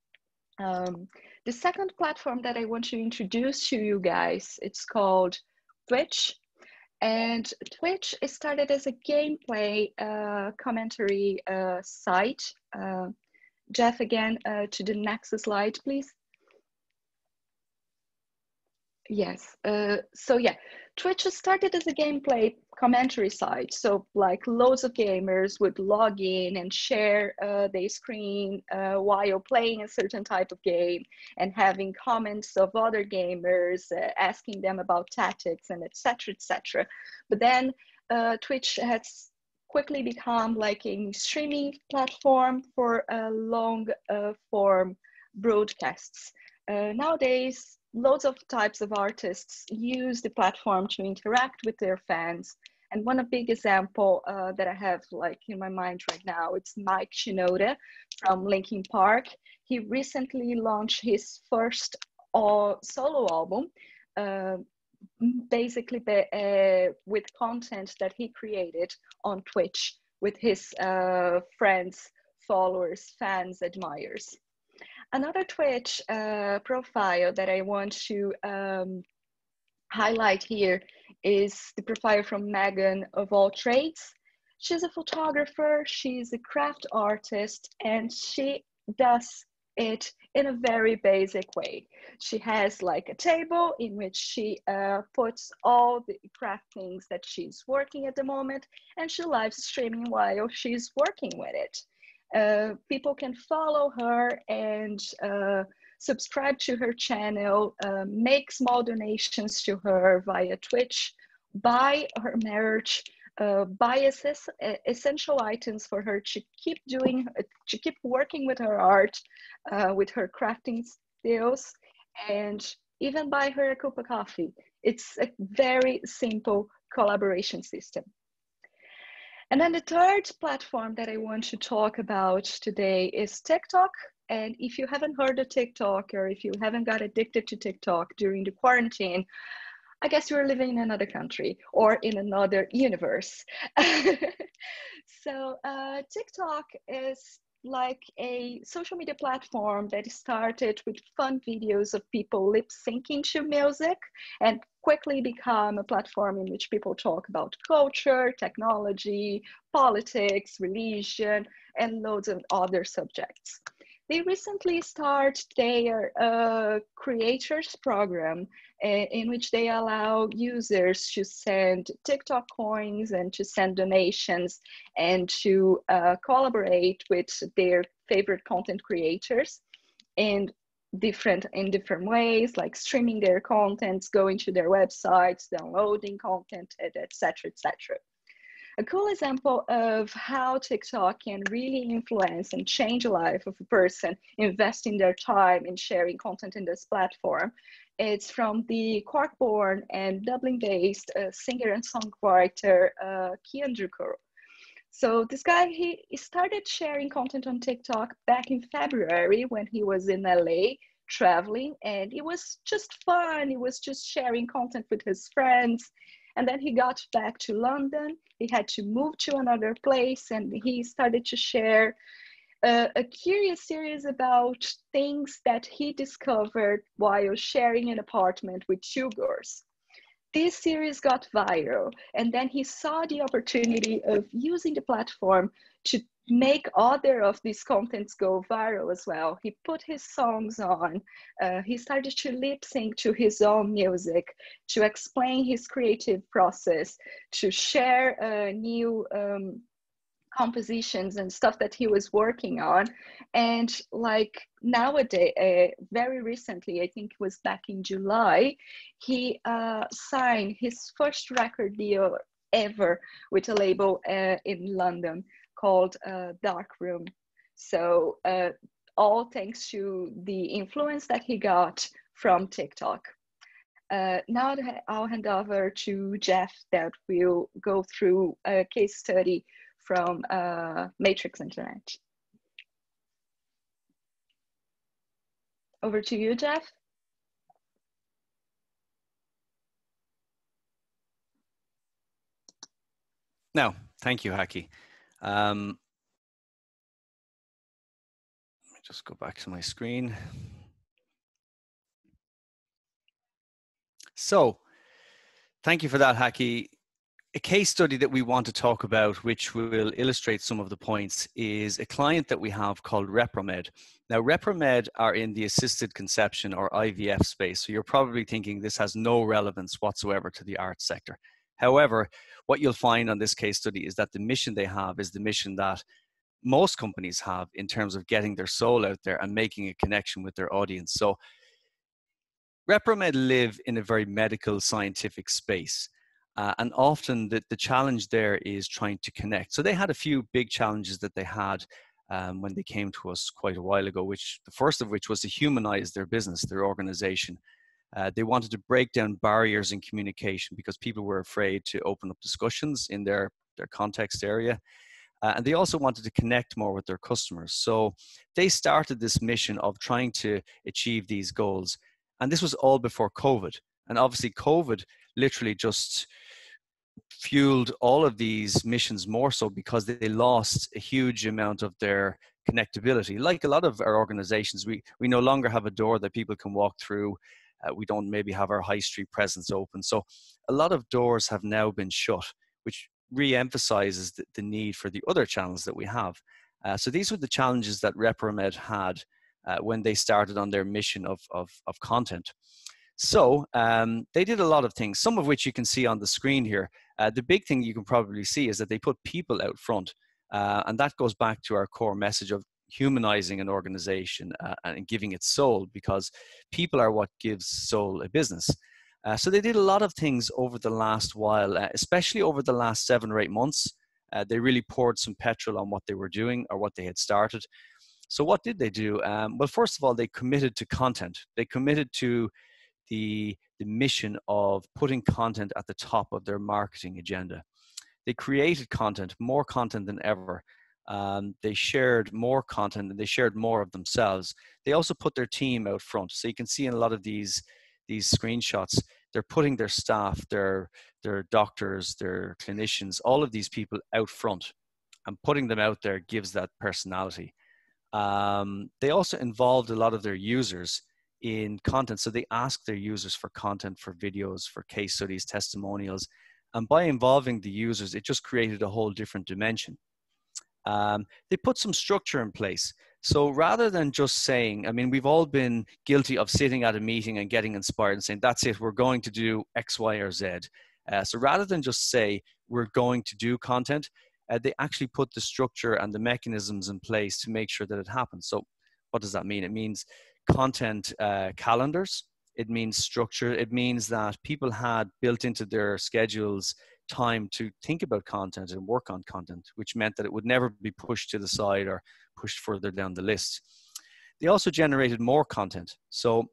Um, the second platform that I want to introduce to you guys, it's called Twitch. And Twitch started as a gameplay uh, commentary uh, site. Uh, Jeff, again, uh, to the next slide, please. Yes, uh, so yeah, Twitch started as a gameplay commentary site. So like loads of gamers would log in and share uh, their screen uh, while playing a certain type of game and having comments of other gamers, uh, asking them about tactics and et cetera, et cetera. But then uh, Twitch has quickly become like a streaming platform for uh, long uh, form broadcasts. Uh, nowadays, loads of types of artists use the platform to interact with their fans. And one big example uh, that I have like in my mind right now, it's Mike Shinoda from Linkin Park. He recently launched his first uh, solo album, uh, basically uh, with content that he created on Twitch with his uh, friends, followers, fans, admirers. Another Twitch uh, profile that I want to um, highlight here is the profile from Megan of All Trades. She's a photographer, she's a craft artist, and she does it in a very basic way. She has like a table in which she uh, puts all the craft things that she's working at the moment, and she live streaming while she's working with it. Uh, people can follow her and uh, subscribe to her channel, uh, make small donations to her via Twitch, buy her merch, uh, buy assess- essential items for her to keep doing, to keep working with her art, uh, with her crafting skills, and even buy her a cup of coffee. It's a very simple collaboration system. And then the third platform that I want to talk about today is TikTok. And if you haven't heard of TikTok, or if you haven't got addicted to TikTok during the quarantine, I guess you're living in another country or in another universe. So uh, TikTok is like a social media platform that started with fun videos of people lip syncing to music and quickly become a platform in which people talk about culture, technology, politics, religion, and loads of other subjects. They recently started their uh, creators program uh, in which they allow users to send TikTok coins and to send donations and to uh, collaborate with their favorite content creators in different in different ways, like streaming their contents, going to their websites, downloading content, et cetera, et cetera. A cool example of how TikTok can really influence and change the life of a person investing their time in sharing content in this platform. It's from the Cork-born and Dublin-based uh, singer and songwriter uh, Keandrew Curl. So this guy, he started sharing content on TikTok back in February when he was in L A traveling, and it was just fun. He was just sharing content with his friends. And then he got back to London. He had to move to another place, and he started to share uh, a curious series about things that he discovered while sharing an apartment with two girls. This series got viral, and then he saw the opportunity of using the platform to make other of these contents go viral as well. He put his songs on, uh, he started to lip sync to his own music, to explain his creative process, to share uh, new um, compositions and stuff that he was working on. And like nowadays, uh, very recently, I think it was back in July, he uh, signed his first record deal ever with a label uh, in London called uh, Dark Room. So uh, all thanks to the influence that he got from TikTok. Uh, now I'll hand over to Jeff that will go through a case study from uh, Matrix Internet. Over to you, Jeff. No, thank you, Rakky. Um, let me just go back to my screen. So, thank you for that, Rakky. a case study that we want to talk about, which will illustrate some of the points, is a client that we have called Repromed. Now, Repromed are in the assisted conception or I V F space. So you're probably thinking this has no relevance whatsoever to the arts sector. However, what you'll find on this case study is that the mission they have is the mission that most companies have in terms of getting their soul out there and making a connection with their audience. So Repromed live in a very medical scientific space. Uh, and often the, the challenge there is trying to connect. So they had a few big challenges that they had um, when they came to us quite a while ago, which the first of which was to humanize their business, their organization. Uh, they wanted to break down barriers in communication because people were afraid to open up discussions in their, their context area. Uh, and they also wanted to connect more with their customers. So they started this mission of trying to achieve these goals. And this was all before COVID. And obviously COVID literally just fueled all of these missions more so because they lost a huge amount of their connectability. Like a lot of our organizations, we, we no longer have a door that people can walk through. Uh, we don't maybe have our high street presence open. So a lot of doors have now been shut, which re-emphasizes the, the need for the other channels that we have. Uh, so these were the challenges that Repromed had uh, when they started on their mission of, of, of content. So um, they did a lot of things, some of which you can see on the screen here. Uh, the big thing you can probably see is that they put people out front. Uh, and that goes back to our core message of humanizing an organization uh, and giving it soul, because people are what gives soul a business. Uh, so they did a lot of things over the last while, uh, especially over the last seven or eight months. Uh, they really poured some petrol on what they were doing or what they had started. So what did they do? Um, well, first of all, they committed to content. They committed to the, the mission of putting content at the top of their marketing agenda. They created content, more content than ever. Um, they shared more content and they shared more of themselves. They also put their team out front. So you can see in a lot of these, these screenshots, they're putting their staff, their, their doctors, their clinicians, all of these people out front, and putting them out there gives that personality. Um, they also involved a lot of their users in content. So they asked their users for content, for videos, for case studies, testimonials. And by involving the users, it just created a whole different dimension. Um, they put some structure in place. So rather than just saying, I mean, we've all been guilty of sitting at a meeting and getting inspired and saying, that's it, we're going to do X, Y, or Z. Uh, so rather than just say, we're going to do content, uh, they actually put the structure and the mechanisms in place to make sure that it happens. So what does that mean? It means content uh, calendars. It means structure. It means that people had built into their schedules time to think about content and work on content, which meant that it would never be pushed to the side or pushed further down the list. They also generated more content. So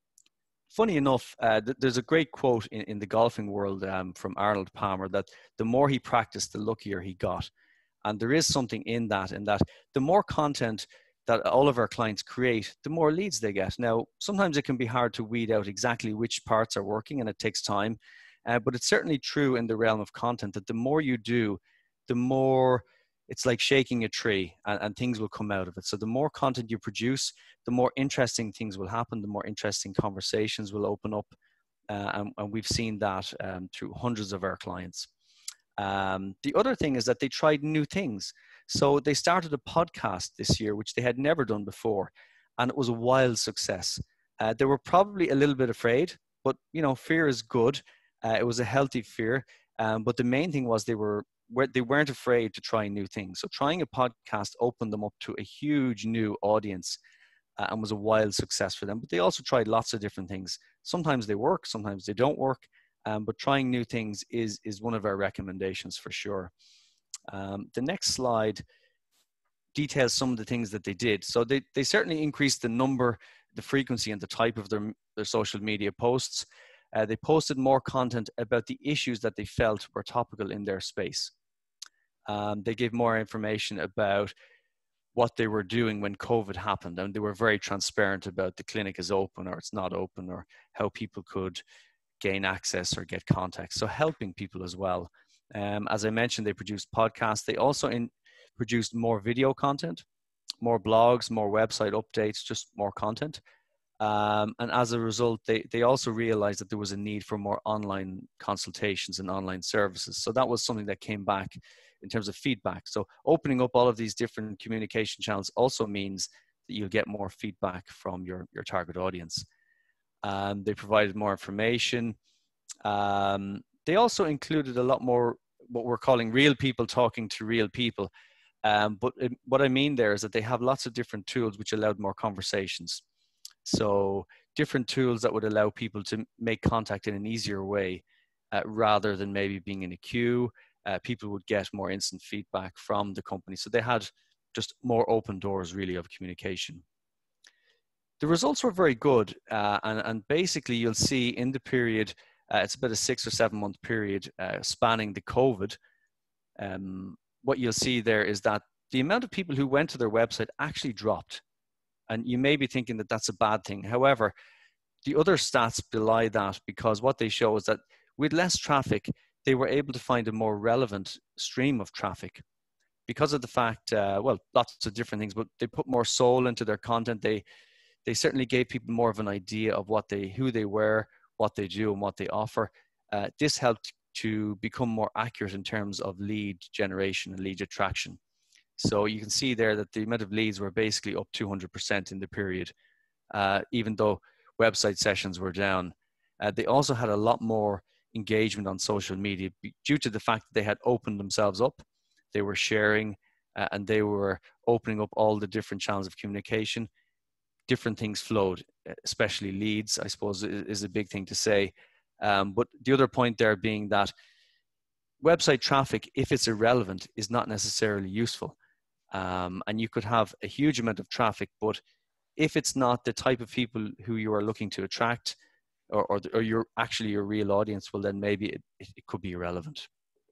funny enough, uh, th there's a great quote in, in the golfing world um, from Arnold Palmer that the more he practiced, the luckier he got. And there is something in that, in that the more content that all of our clients create, the more leads they get. Now, sometimes it can be hard to weed out exactly which parts are working and it takes time, uh, but it's certainly true in the realm of content that the more you do, the more it's like shaking a tree and, and things will come out of it. So the more content you produce, the more interesting things will happen, the more interesting conversations will open up. Uh, and, and we've seen that um, through hundreds of our clients. Um, the other thing is that they tried new things. So they started a podcast this year, which they had never done before. And it was a wild success. Uh, they were probably a little bit afraid, but you know, fear is good. Uh, it was a healthy fear. Um, but the main thing was they were, they weren't afraid to try new things. So trying a podcast opened them up to a huge new audience uh, and was a wild success for them. But they also tried lots of different things. Sometimes they work, sometimes they don't work. Um, but trying new things is, is one of our recommendations for sure. Um, the next slide details some of the things that they did. So they, they certainly increased the number, the frequency and the type of their, their social media posts. Uh, they posted more content about the issues that they felt were topical in their space. Um, they gave more information about what they were doing when COVID happened. And they were very transparent about the clinic is open or it's not open, or how people could gain access or get contact. So helping people as well. Um, as I mentioned, they produced podcasts. They also in, produced more video content, more blogs, more website updates, just more content. Um, and as a result, they, they also realized that there was a need for more online consultations and online services. So that was something that came back in terms of feedback. So opening up all of these different communication channels also means that you'll get more feedback from your, your target audience. Um, they provided more information. Um, they also included a lot more what we're calling real people talking to real people. Um, but it, what I mean there is that they have lots of different tools which allowed more conversations. So different tools that would allow people to make contact in an easier way, uh, rather than maybe being in a queue. Uh, people would get more instant feedback from the company. So they had just more open doors really of communication. The results were very good. Uh, and, and basically you'll see in the period, uh, it's about a six or seven month period uh, spanning the COVID. Um, what you'll see there is that the amount of people who went to their website actually dropped. And you may be thinking that that's a bad thing. However, the other stats belie that, because what they show is that with less traffic, they were able to find a more relevant stream of traffic because of the fact, uh, well, lots of different things, but they put more soul into their content. They, they certainly gave people more of an idea of what they, who they were, what they do, and what they offer. Uh, this helped to become more accurate in terms of lead generation and lead attraction. So you can see there that the amount of leads were basically up two hundred percent in the period, uh, even though website sessions were down. Uh, they also had a lot more engagement on social media due to the fact that they had opened themselves up. They were sharing, uh, and they were opening up all the different channels of communication. Different things flowed, especially leads, I suppose, is a big thing to say. Um, but the other point there being that website traffic, if it's irrelevant, is not necessarily useful. Um, and you could have a huge amount of traffic, but if it's not the type of people who you are looking to attract, or, or, or you're actually your real audience, well, then maybe it, it could be irrelevant.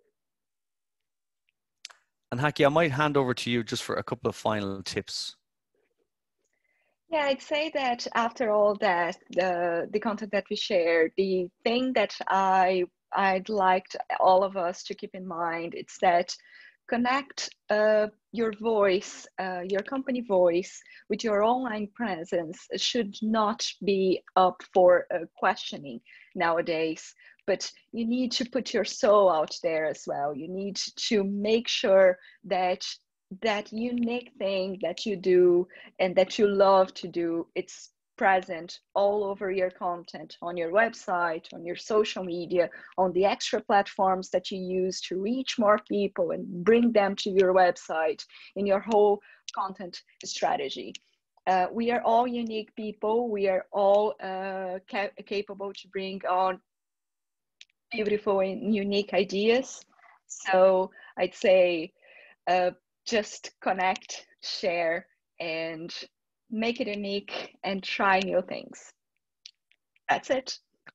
And Haki, I might hand over to you just for a couple of final tips. Yeah, I'd say that after all that, the the content that we share, the thing that I I'd like to, all of us to keep in mind, it's that connect uh, your voice, uh, your company voice, with your online presence should not be up for uh, questioning nowadays. But you need to put your soul out there as well. You need to make sure that that unique thing that you do and that you love to do, it's present all over your content, on your website, on your social media, on the extra platforms that you use to reach more people and bring them to your website, in your whole content strategy. Uh, we are all unique people. We are all uh, ca- capable to bring on beautiful and unique ideas. So I'd say uh, just connect, share, and make it unique and try new things. That's it.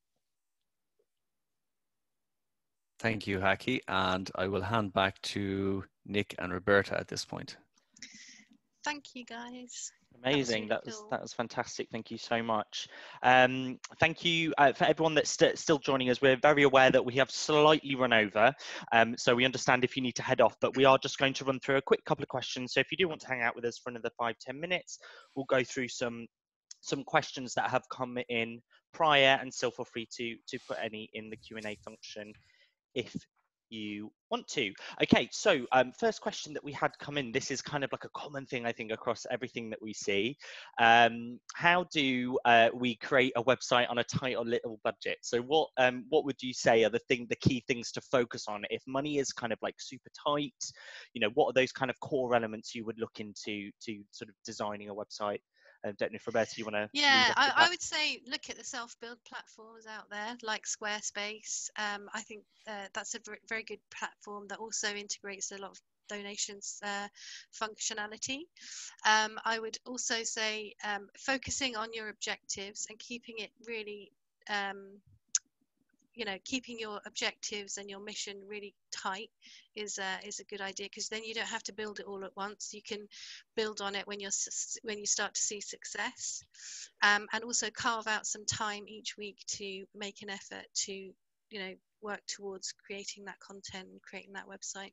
Thank you, Haki. And I will hand back to Nick and Roberta at this point. Thank you, guys. Amazing. That was, really that was cool. that was fantastic. Thank you so much. Um, thank you uh, for everyone that's st still joining us. We're very aware that we have slightly run over, um, so we understand if you need to head off, but we are just going to run through a quick couple of questions. So if you do want to hang out with us for another five, ten minutes, we'll go through some some questions that have come in prior, and still feel free to to put any in the Q and A function if you want to. Okay, so um, first question that we had come in, this is kind of like a common thing, I think, across everything that we see. Um, how do uh, we create a website on a tight or little budget? So what um, what would you say are the thing, the key things to focus on if money is kind of like super tight? You know, what are those kind of core elements you would look into to sort of designing a website? I don't know if Roberta, you want to Yeah, I, I would say look at the self-build platforms out there like Squarespace. Um, I think uh, that's a very, very good platform that also integrates a lot of donations uh, functionality. Um, I would also say um, focusing on your objectives and keeping it really um, you know, keeping your objectives and your mission really tight is uh, is a good idea, because then you don't have to build it all at once. You can build on it when you're when you start to see success, um, and also carve out some time each week to make an effort to, you know, work towards creating that content and creating that website.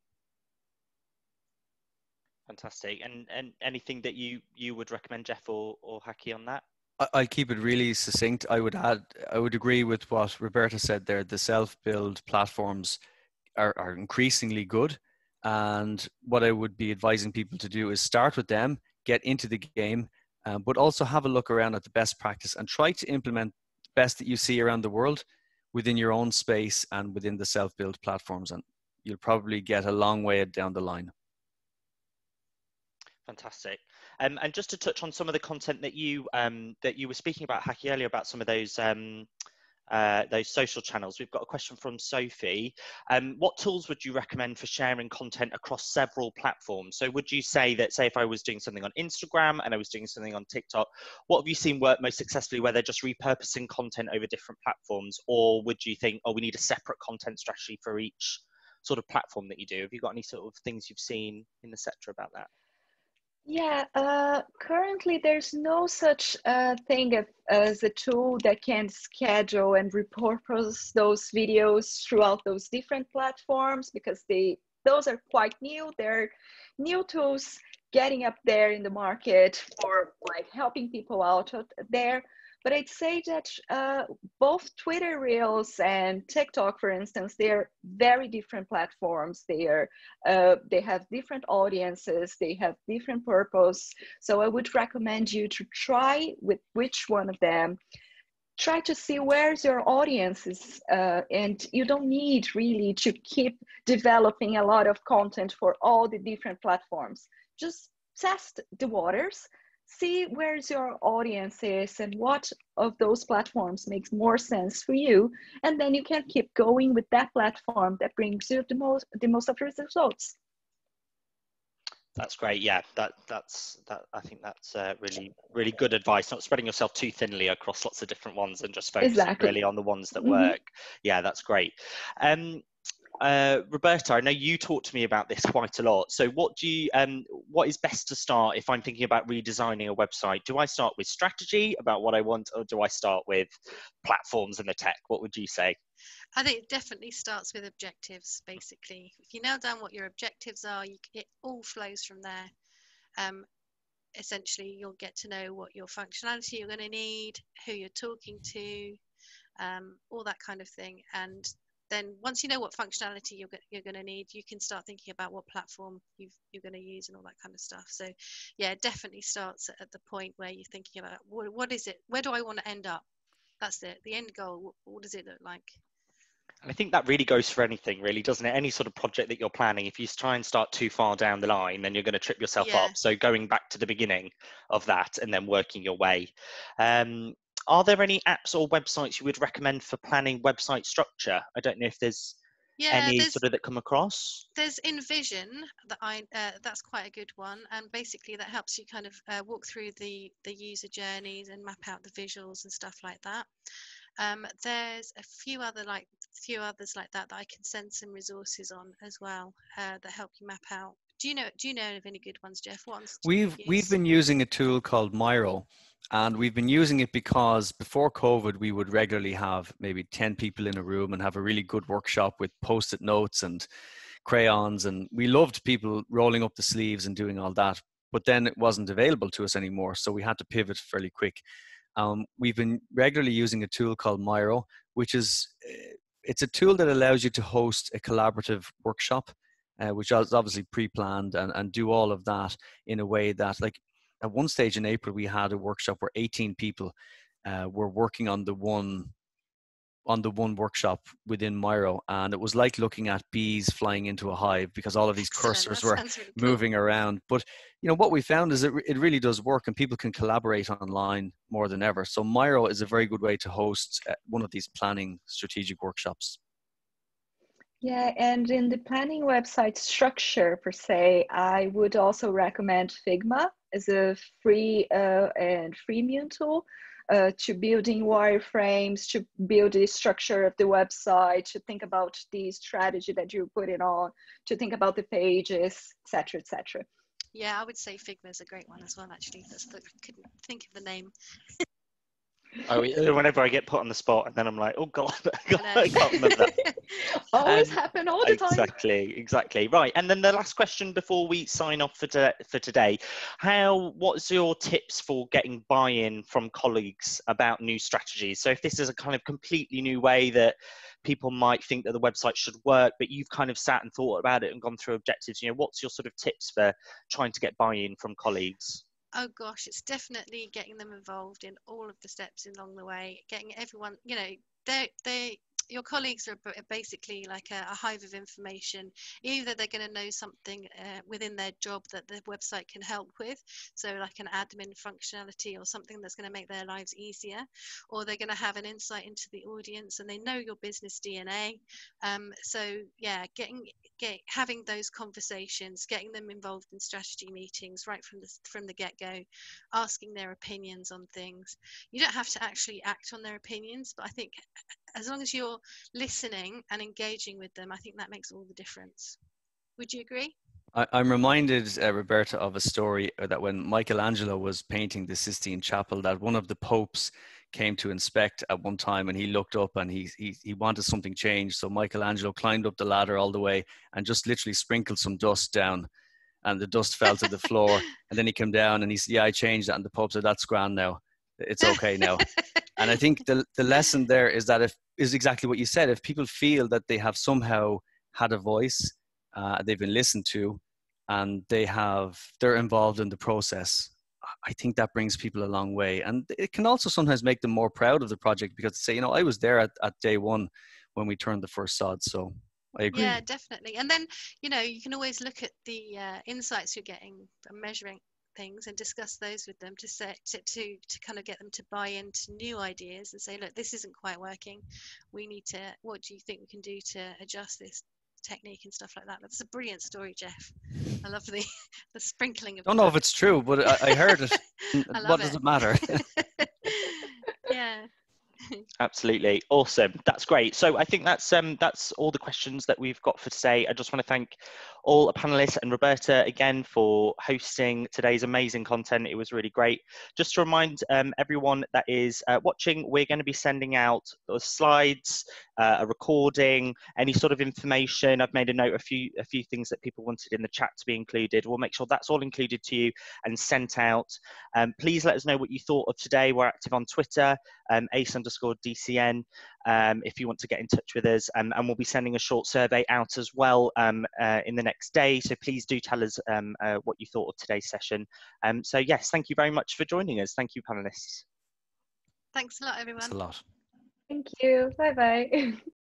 Fantastic. And and anything that you you would recommend, Jeff or or Haki, on that? I- I'll keep it really succinct. I would add, I would agree with what Roberta said there. The self-build platforms are, are increasingly good. And what I would be advising people to do is start with them, get into the game, um, but also have a look around at the best practice and try to implement the best that you see around the world within your own space and within the self-build platforms. And you'll probably get a long way down the line. Fantastic. Um, and just to touch on some of the content that you um, that you were speaking about, Haki, earlier about some of those um, uh, those social channels, we've got a question from Sophie. Um, what tools would you recommend for sharing content across several platforms? So would you say that, say if I was doing something on Instagram and I was doing something on TikTok, what have you seen work most successfully where they're just repurposing content over different platforms? Or would you think, oh, we need a separate content strategy for each sort of platform that you do? Have you got any sort of things you've seen in the sector about that? Yeah, uh, currently there's no such uh, thing as, as a tool that can schedule and repurpose those videos throughout those different platforms, because they those are quite new. They're new tools getting up there in the market for like helping people out there. But I'd say that uh, both Twitter Reels and TikTok, for instance, they're very different platforms. They are uh, they have different audiences. They have different purpose. So I would recommend you to try with which one of them. Try to see where's your audience is, uh, and you don't need really to keep developing a lot of content for all the different platforms. Just test the waters, see where's your audience is and what of those platforms makes more sense for you, and then you can keep going with that platform that brings you the most the most of your results. That's great. Yeah, that that's that. I think that's uh, really really good advice. Not spreading yourself too thinly across lots of different ones and just focusing Exactly. really on the ones that Mm-hmm. work. Yeah, that's great. Um, uh, Roberta, I know you talked to me about this quite a lot. So, what do you um, what is best to start if I'm thinking about redesigning a website? Do I start with strategy about what I want, or do I start with platforms and the tech? What would you say? I think it definitely starts with objectives, basically. If you nail down what your objectives are, you, it all flows from there. Um, essentially, you'll get to know what your functionality you're going to need, who you're talking to, um, all that kind of thing. And then once you know what functionality you're, you're going to need, you can start thinking about what platform you've, you're going to use and all that kind of stuff. So yeah, it definitely starts at the point where you're thinking about what, what is it? Where do I want to end up? That's it. The end goal. What, what does it look like? And I think that really goes for anything, really, doesn't it? Any sort of project that you're planning, if you try and start too far down the line, then you're going to trip yourself Yeah. up. So going back to the beginning of that and then working your way. Um, are there any apps or websites you would recommend for planning website structure? I don't know if there's Yeah, any there's sort of that come across. there's Envision that I uh, that's quite a good one, and basically that helps you kind of uh, walk through the the user journeys and map out the visuals and stuff like that. Um, there's a few other like few others like that that I can send some resources on as well uh, that help you map out. Do you know Do you know of any good ones, Jeff? What ones do you We've use? we've been using a tool called Miro, and we've been using it because before COVID, we would regularly have maybe ten people in a room and have a really good workshop with post-it notes and crayons, and we loved people rolling up the sleeves and doing all that. But then it wasn't available to us anymore, so we had to pivot fairly quick. Um, we've been regularly using a tool called Miro, which is uh, it's a tool that allows you to host a collaborative workshop, uh, which is obviously pre-planned, and, and do all of that in a way that, like, at one stage in April, we had a workshop where eighteen people uh, were working on the one on the one workshop within Miro, and it was like looking at bees flying into a hive because all of these Excellent. cursors That were sounds really cool. moving around. But you know what we found is it, it really does work, and people can collaborate online more than ever. So Miro is a very good way to host uh, one of these planning strategic workshops. Yeah, and in the planning website structure per se, I would also recommend Figma as a free uh, and freemium tool uh, to building wireframes, to build the structure of the website, to think about the strategy that you put it on, to think about the pages, et cetera, et cetera. Yeah, I would say Figma is a great one as well. Actually, that's the, I couldn't think of the name. Oh, yeah, whenever I get put on the spot, and then I'm like, oh god, I I can't remember that. Always Um, happen all the time. exactly, exactly. Right, and then the last question before we sign off for to, for today: How? What's your tips for getting buy-in from colleagues about new strategies? So, if this is a kind of completely new way that people might think that the website should work, but you've kind of sat and thought about it and gone through objectives, you know, what's your sort of tips for trying to get buy-in from colleagues? Oh gosh, it's definitely getting them involved in all of the steps along the way, getting everyone, you know, they they your colleagues are b- basically like a, a hive of information. Either they're going to know something uh, within their job that the website can help with, so like an admin functionality or something that's going to make their lives easier, or they're going to have an insight into the audience and they know your business D N A. Um, so yeah, getting get having those conversations, getting them involved in strategy meetings right from the from the get-go, asking their opinions on things. You don't have to actually act on their opinions, but I think as long as you're listening and engaging with them, I think that makes all the difference. Would you agree? I, I'm reminded, uh, Roberta, of a story uh, that when Michelangelo was painting the Sistine Chapel, that one of the popes came to inspect at one time, and he looked up and he, he he wanted something changed. So Michelangelo climbed up the ladder all the way and just literally sprinkled some dust down, and the dust fell to the floor. And then he came down and he said, "Yeah, I changed that." And the pope said, "That's grand now. It's okay now." And I think the the lesson there is that if is exactly what you said. If people feel that they have somehow had a voice, uh, they've been listened to, and they have they're involved in the process, I think that brings people a long way. And it can also sometimes make them more proud of the project, because they say, you know, I was there at, at day one when we turned the first sod. So I agree. Yeah, definitely. And then, you know, you can always look at the uh, insights you're getting and measuring things and discuss those with them to set to, to to kind of get them to buy into new ideas and say, look, this isn't quite working. We need to, what do you think we can do to adjust this technique and stuff like that? That's a brilliant story, Jeff. I love the the sprinkling of Don't the know if dust. it's true, but I, I heard it. I What love does it. it matter? Yeah. Absolutely awesome. That's great. So I think that's um that's all the questions that we've got for today. I just want to thank all the panelists and Roberta again for hosting today's amazing content. It was really great. Just to remind um, everyone that is uh, watching, we're going to be sending out the slides, uh, a recording, any sort of information. I've made a note, a few a few things that people wanted in the chat to be included. We'll make sure that's all included to you and sent out. Um, please let us know what you thought of today. We're active on Twitter, um, ace underscore D C N, um, if you want to get in touch with us. Um, and we'll be sending a short survey out as well um, uh, in the next day. So please do tell us um, uh, what you thought of today's session. Um, so yes, thank you very much for joining us. Thank you, panelists. Thanks a lot, Thanks everyone. a lot. Thank you. Bye bye.